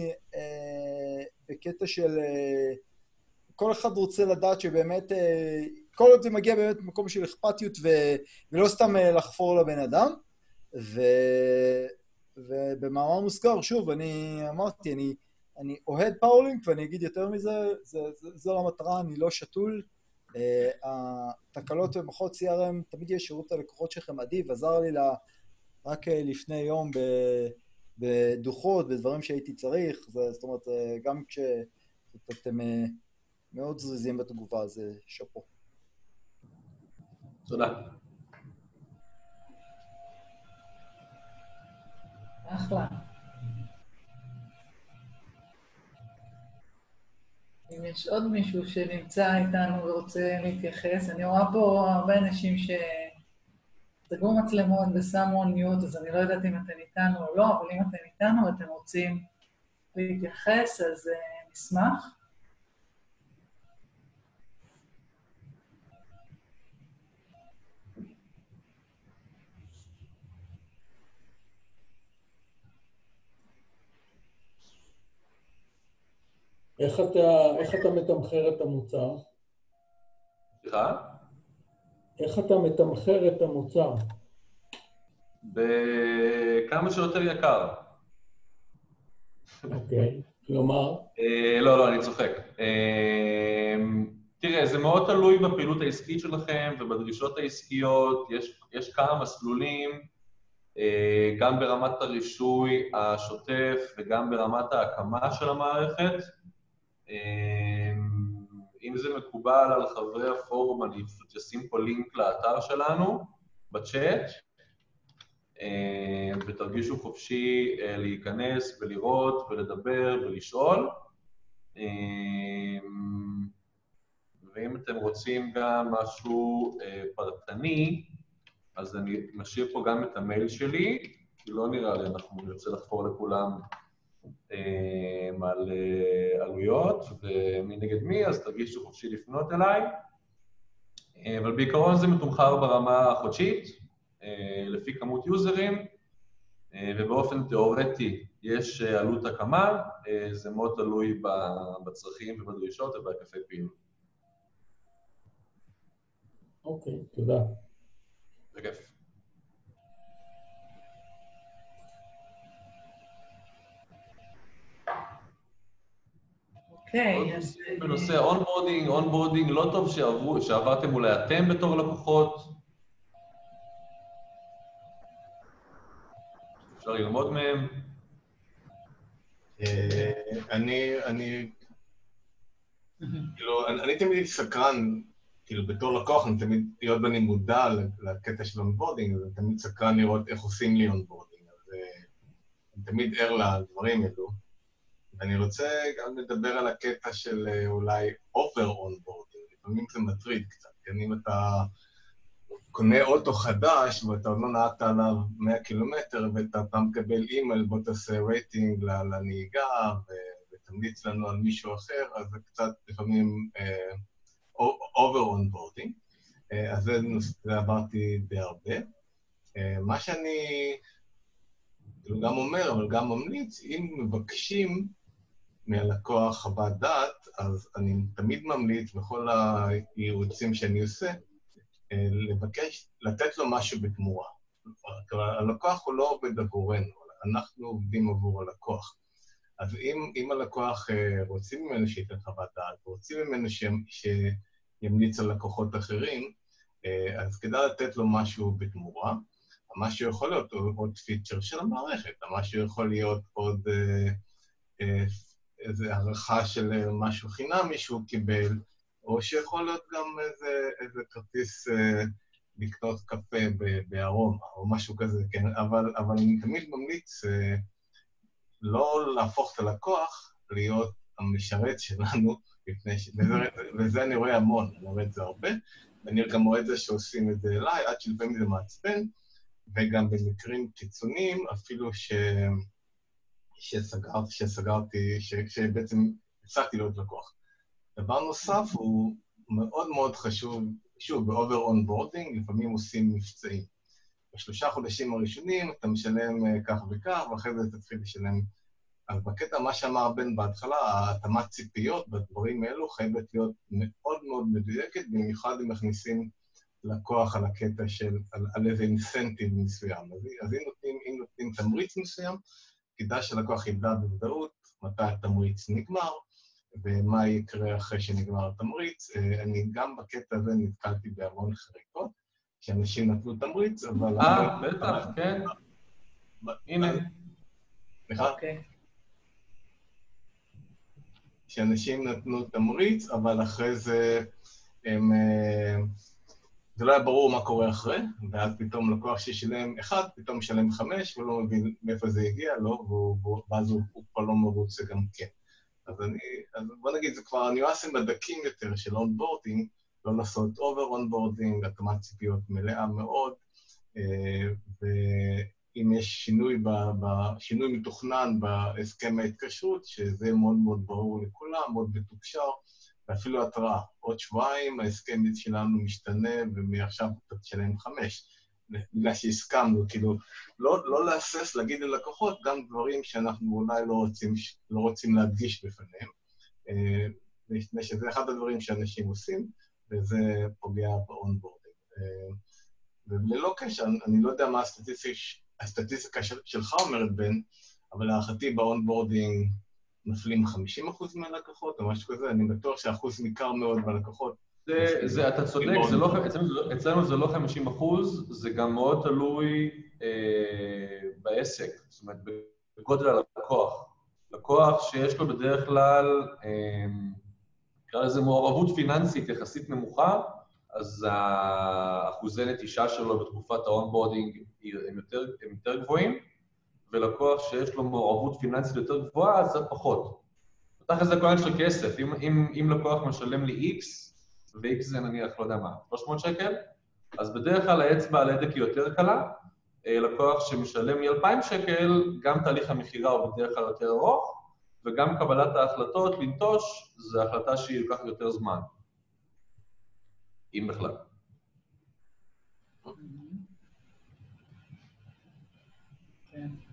בקטע של כל אחד רוצה לדעת שבאמת, כל עוד זה מגיע באמת במקום של אכפתיות ולא סתם לחפור לבן אדם, ו... ובמאמר מוסגר, שוב, אני אמרתי, אני אני אוהד פאוורלינק, ואני אגיד יותר מזה, זה, זה, זו המטרה, אני לא שתול. Uh, התקלות במערכות סי אר אם, תמיד יש שירות הלקוחות שלכם עדיף, עזר לי לה, רק uh, לפני יום בדוחות, בדברים שהייתי צריך, זה, זאת אומרת, uh, גם כשאתם uh, מאוד זריזים בתגובה, זה שפו. תודה. אחלה. אם יש עוד מישהו שנמצא איתנו ורוצה להתייחס, אני רואה פה הרבה אנשים שסגרו מצלמות ושמו ניוט, אז אני לא יודעת אם אתם איתנו או לא, אבל אם אתם איתנו ואתם רוצים להתייחס, אז uh, נשמח. איך אתה, איך אתה מתמחר את המוצר? סליחה? איך אתה מתמחר את המוצר? בכמה שיותר יקר. אוקיי, כלומר? לא, לא, אני צוחק. תראה, זה מאוד תלוי בפעילות העסקית שלכם ובדרישות העסקיות, יש, יש כמה מסלולים, גם ברמת הרישוי השוטף וגם ברמת ההקמה של המערכת. אם זה מקובל על חברי הפורום, אני פשוט אשים פה לינק לאתר שלנו בצ'אט, ותרגישו חופשי להיכנס ולראות ולדבר ולשאול. ואם אתם רוצים גם משהו פרטני, אז אני משאיר פה גם את המייל שלי, כי לא נראה לי, אנחנו נרצה לחפור לכולם על עלויות, ומי נגד מי, אז תרגישו חופשי לפנות אליי. אבל בעיקרון זה מתומחר ברמה החודשית, לפי כמות יוזרים, ובאופן תיאורטי יש עלות הקמה, זה מאוד תלוי בצרכים ובדרישות ובהיקפי פעילות. אוקיי, תודה. בכיף. אוקיי, אז... בנושא אונבורדינג, אונבורדינג לא טוב שעברתם אולי אתם בתור לקוחות. אפשר ללמוד מהם. אני, אני, כאילו, אני תמיד סקרן, כאילו, בתור לקוח, אני תמיד, היות ואני מודע לקטע של אונבורדינג, אז אני תמיד סקרן לראות איך עושים לי אונבורדינג, אז אני תמיד ער לדברים אלו. ואני רוצה גם לדבר על הקטע של אולי אובר אונבורדינג, לפעמים זה מטריד קצת, כי אם אתה קונה אוטו חדש ואתה עוד לא נהגת עליו מאה קילומטר ואתה מקבל אימייל, בוא תעשה רייטינג לנהיגה ותמליץ לנו על מישהו אחר, אז זה קצת לפעמים אובר אונבורדינג, אז זה עברתי די הרבה. מה שאני גם אומר, אבל גם ממליץ, אם מבקשים מהלקוח חוות דעת, אז אני תמיד ממליץ בכל הייעוצים שאני עושה, לבקש, לתת לו משהו בתמורה. הלקוח הוא לא עובד עבורנו, אנחנו עובדים עבור הלקוח. אז אם, אם הלקוח רוצים ממנו שייתן חוות דעת, רוצים ממנו שימליץ על לקוחות אחרים, אז כדאי לתת לו משהו בתמורה. משהו יכול להיות עוד פיצ'ר של המערכת, משהו יכול להיות עוד איזו הערכה של משהו חינמי שהוא קיבל, או שיכול להיות גם איזה, איזה כרטיס אה, לקנות קפה בארומה, או משהו כזה, כן? אבל, אבל אני תמיד ממליץ אה, לא להפוך את הלקוח להיות המשרת שלנו, לפני ש... וזה, וזה אני רואה המון, אני רואה את זה הרבה, ואני גם רואה את זה שעושים את זה אליי, עד שלפעמים זה מעצבן, וגם במקרים קיצוניים, אפילו ש... שסגרתי, שסגרתי, ש... שבעצם הפסקתי להיות לקוח. דבר נוסף הוא מאוד מאוד חשוב, שוב, באובר אונבורדינג, לפעמים עושים מבצעים. בשלושה חודשים הראשונים אתה משלם כך וכך, ואחרי זה תתחיל לשלם. אז בקטע, מה שאמר בן בהתחלה, ההתאמת ציפיות בדברים האלו חייבת להיות מאוד מאוד מדויקת, במיוחד אם מכניסים לקוח על הקטע של, על, על איזה אינסנטיב מסוים. אז, אז אם נותנים, אם נותנים תמריץ מסוים, כדאי שלקוח ידע בוודאות מתי התמריץ נגמר, ומה יקרה אחרי שנגמר התמריץ. אני גם בקטע הזה נתקלתי בהמון חריקות, שאנשים נתנו תמריץ, אבל... אה, בטח, כן. הנה. סליחה? אוקיי. שאנשים נתנו תמריץ, אבל אחרי זה הם... זה לא היה ברור מה קורה אחרי, ואז פתאום לקוח ששילם אחד, פתאום משלם חמש, ולא מבין מאיפה זה הגיע לו, ואז הוא, הוא כבר לא מרוץ גם כן. אז, אני, אז בוא נגיד, זה כבר הניואנסים הדקים יותר של אונבורדינג, לא לעשות אובר אונבורדינג, התאמת ציפיות מלאה מאוד, ואם יש שינוי, ב, ב, שינוי מתוכנן בהסכם ההתקשרות, שזה מאוד מאוד ברור לכולם, מאוד מתוקשר, ואפילו התראה. עוד שבועיים ההסכם שלנו משתנה, ומעכשיו אתה תשלם חמש. בגלל שהסכמנו, כאילו, לא, לא להסס להגיד ללקוחות גם דברים שאנחנו אולי לא רוצים, לא רוצים להדגיש בפניהם. לפני שזה אחד הדברים שאנשים עושים, וזה פוגע באונבורדינג. וללא קשר, אני לא יודע מה הסטטיסטיקה, הסטטיסטיקה של, שלך אומרת בן, אבל להערכתי באונבורדינג נפלים חמישים אחוז מהלקוחות או משהו כזה, אני בטוח שאחוז ניכר מאוד מהלקוחות. זה, זה, אתה צודק, זה לא, אצלנו, אצלנו זה לא חמישים אחוז, זה גם מאוד תלוי אה, בעסק, זאת אומרת, בגודל הלקוח. לקוח שיש לו בדרך כלל, אה, נקרא לזה מעורבות פיננסית יחסית נמוכה, אז האחוזי נטישה שלו בתקופת האונבורדינג הם יותר, הם יותר גבוהים, ולקוח שיש לו מעורבות פיננסית יותר גבוהה, אז זה פחות. בתכל'ס זה כהן של כסף, אם, אם, אם לקוח משלם לי X, ו-X זה נניח, לא יודע מה, שלוש מאות שקל, אז בדרך כלל האצבע על הדק היא יותר קלה, לקוח שמשלם לי אלפיים שקל, גם תהליך המחירה הוא בדרך כלל יותר ארוך, וגם קבלת ההחלטות לנטוש, זו החלטה שהיא לוקחת יותר זמן. אם בכלל. כן.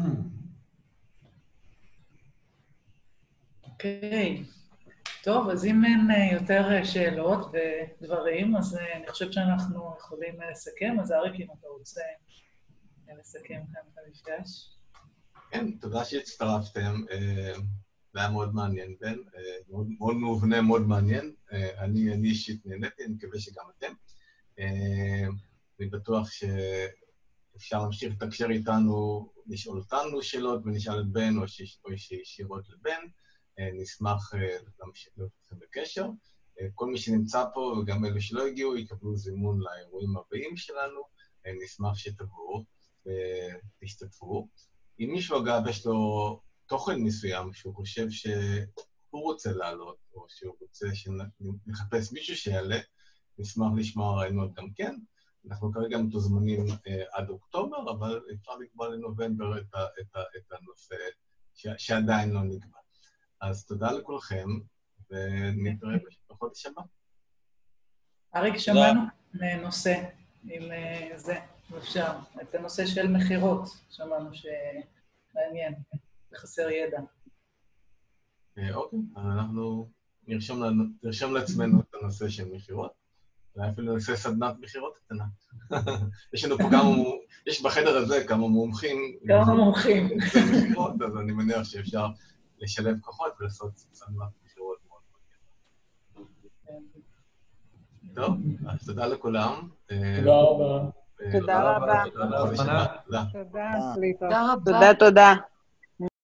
אוקיי. טוב, אז אם אין יותר שאלות ודברים, אז אני חושבת שאנחנו יכולים לסכם. אז אריק, אם אתה רוצה לסכם כאן את המפגש. כן, תודה שהצטרפתם. זה היה מאוד מעניין, בן. מאוד, מאוד מובנה, מאוד מעניין. אני, אני אישית נהניתי, אני מקווה שגם אתם. אני בטוח שאפשר להמשיך לתקשר איתנו, לשאול אותנו שאלות ונשאל את בן או שישירות לבן. נשמח להמשיך להיות לכם בקשר. כל מי שנמצא פה וגם אלו שלא הגיעו יקבלו זימון לאירועים הבאים שלנו. נשמח שתבואו ותשתתפו. אם מישהו אגב יש לו תוכן מסוים שהוא חושב שהוא רוצה לעלות, או שהוא רוצה שנחפש מישהו שיעלה, נשמח לשמוע רעיונות גם כן. אנחנו כרגע מתוזמנים עד אוקטובר, אבל אפשר לקבוע לנובמבר את, ה, את, ה, את הנושא ש, שעדיין לא נקבע. אז תודה לכולכם, ונתראה בחודש הבא. אריק, שמענו נושא עם זה, אפשר, את הנושא של מחירות, שמענו שמעניין, חסר ידע. אוקיי, אז אנחנו נרשום לעצמנו את הנושא של מחירות, ואפילו נעשה סדנת מחירות קטנה. יש לנו פה כמה, יש בחדר הזה כמה מומחים. כמה מומחים. אז אני מניח שאפשר לשלב כוחות ולעשות סדנת מחירות מאוד מאוד. טוב, אז תודה לכולם. תודה רבה. תודה רבה. תודה רבה. תודה, תודה, תודה.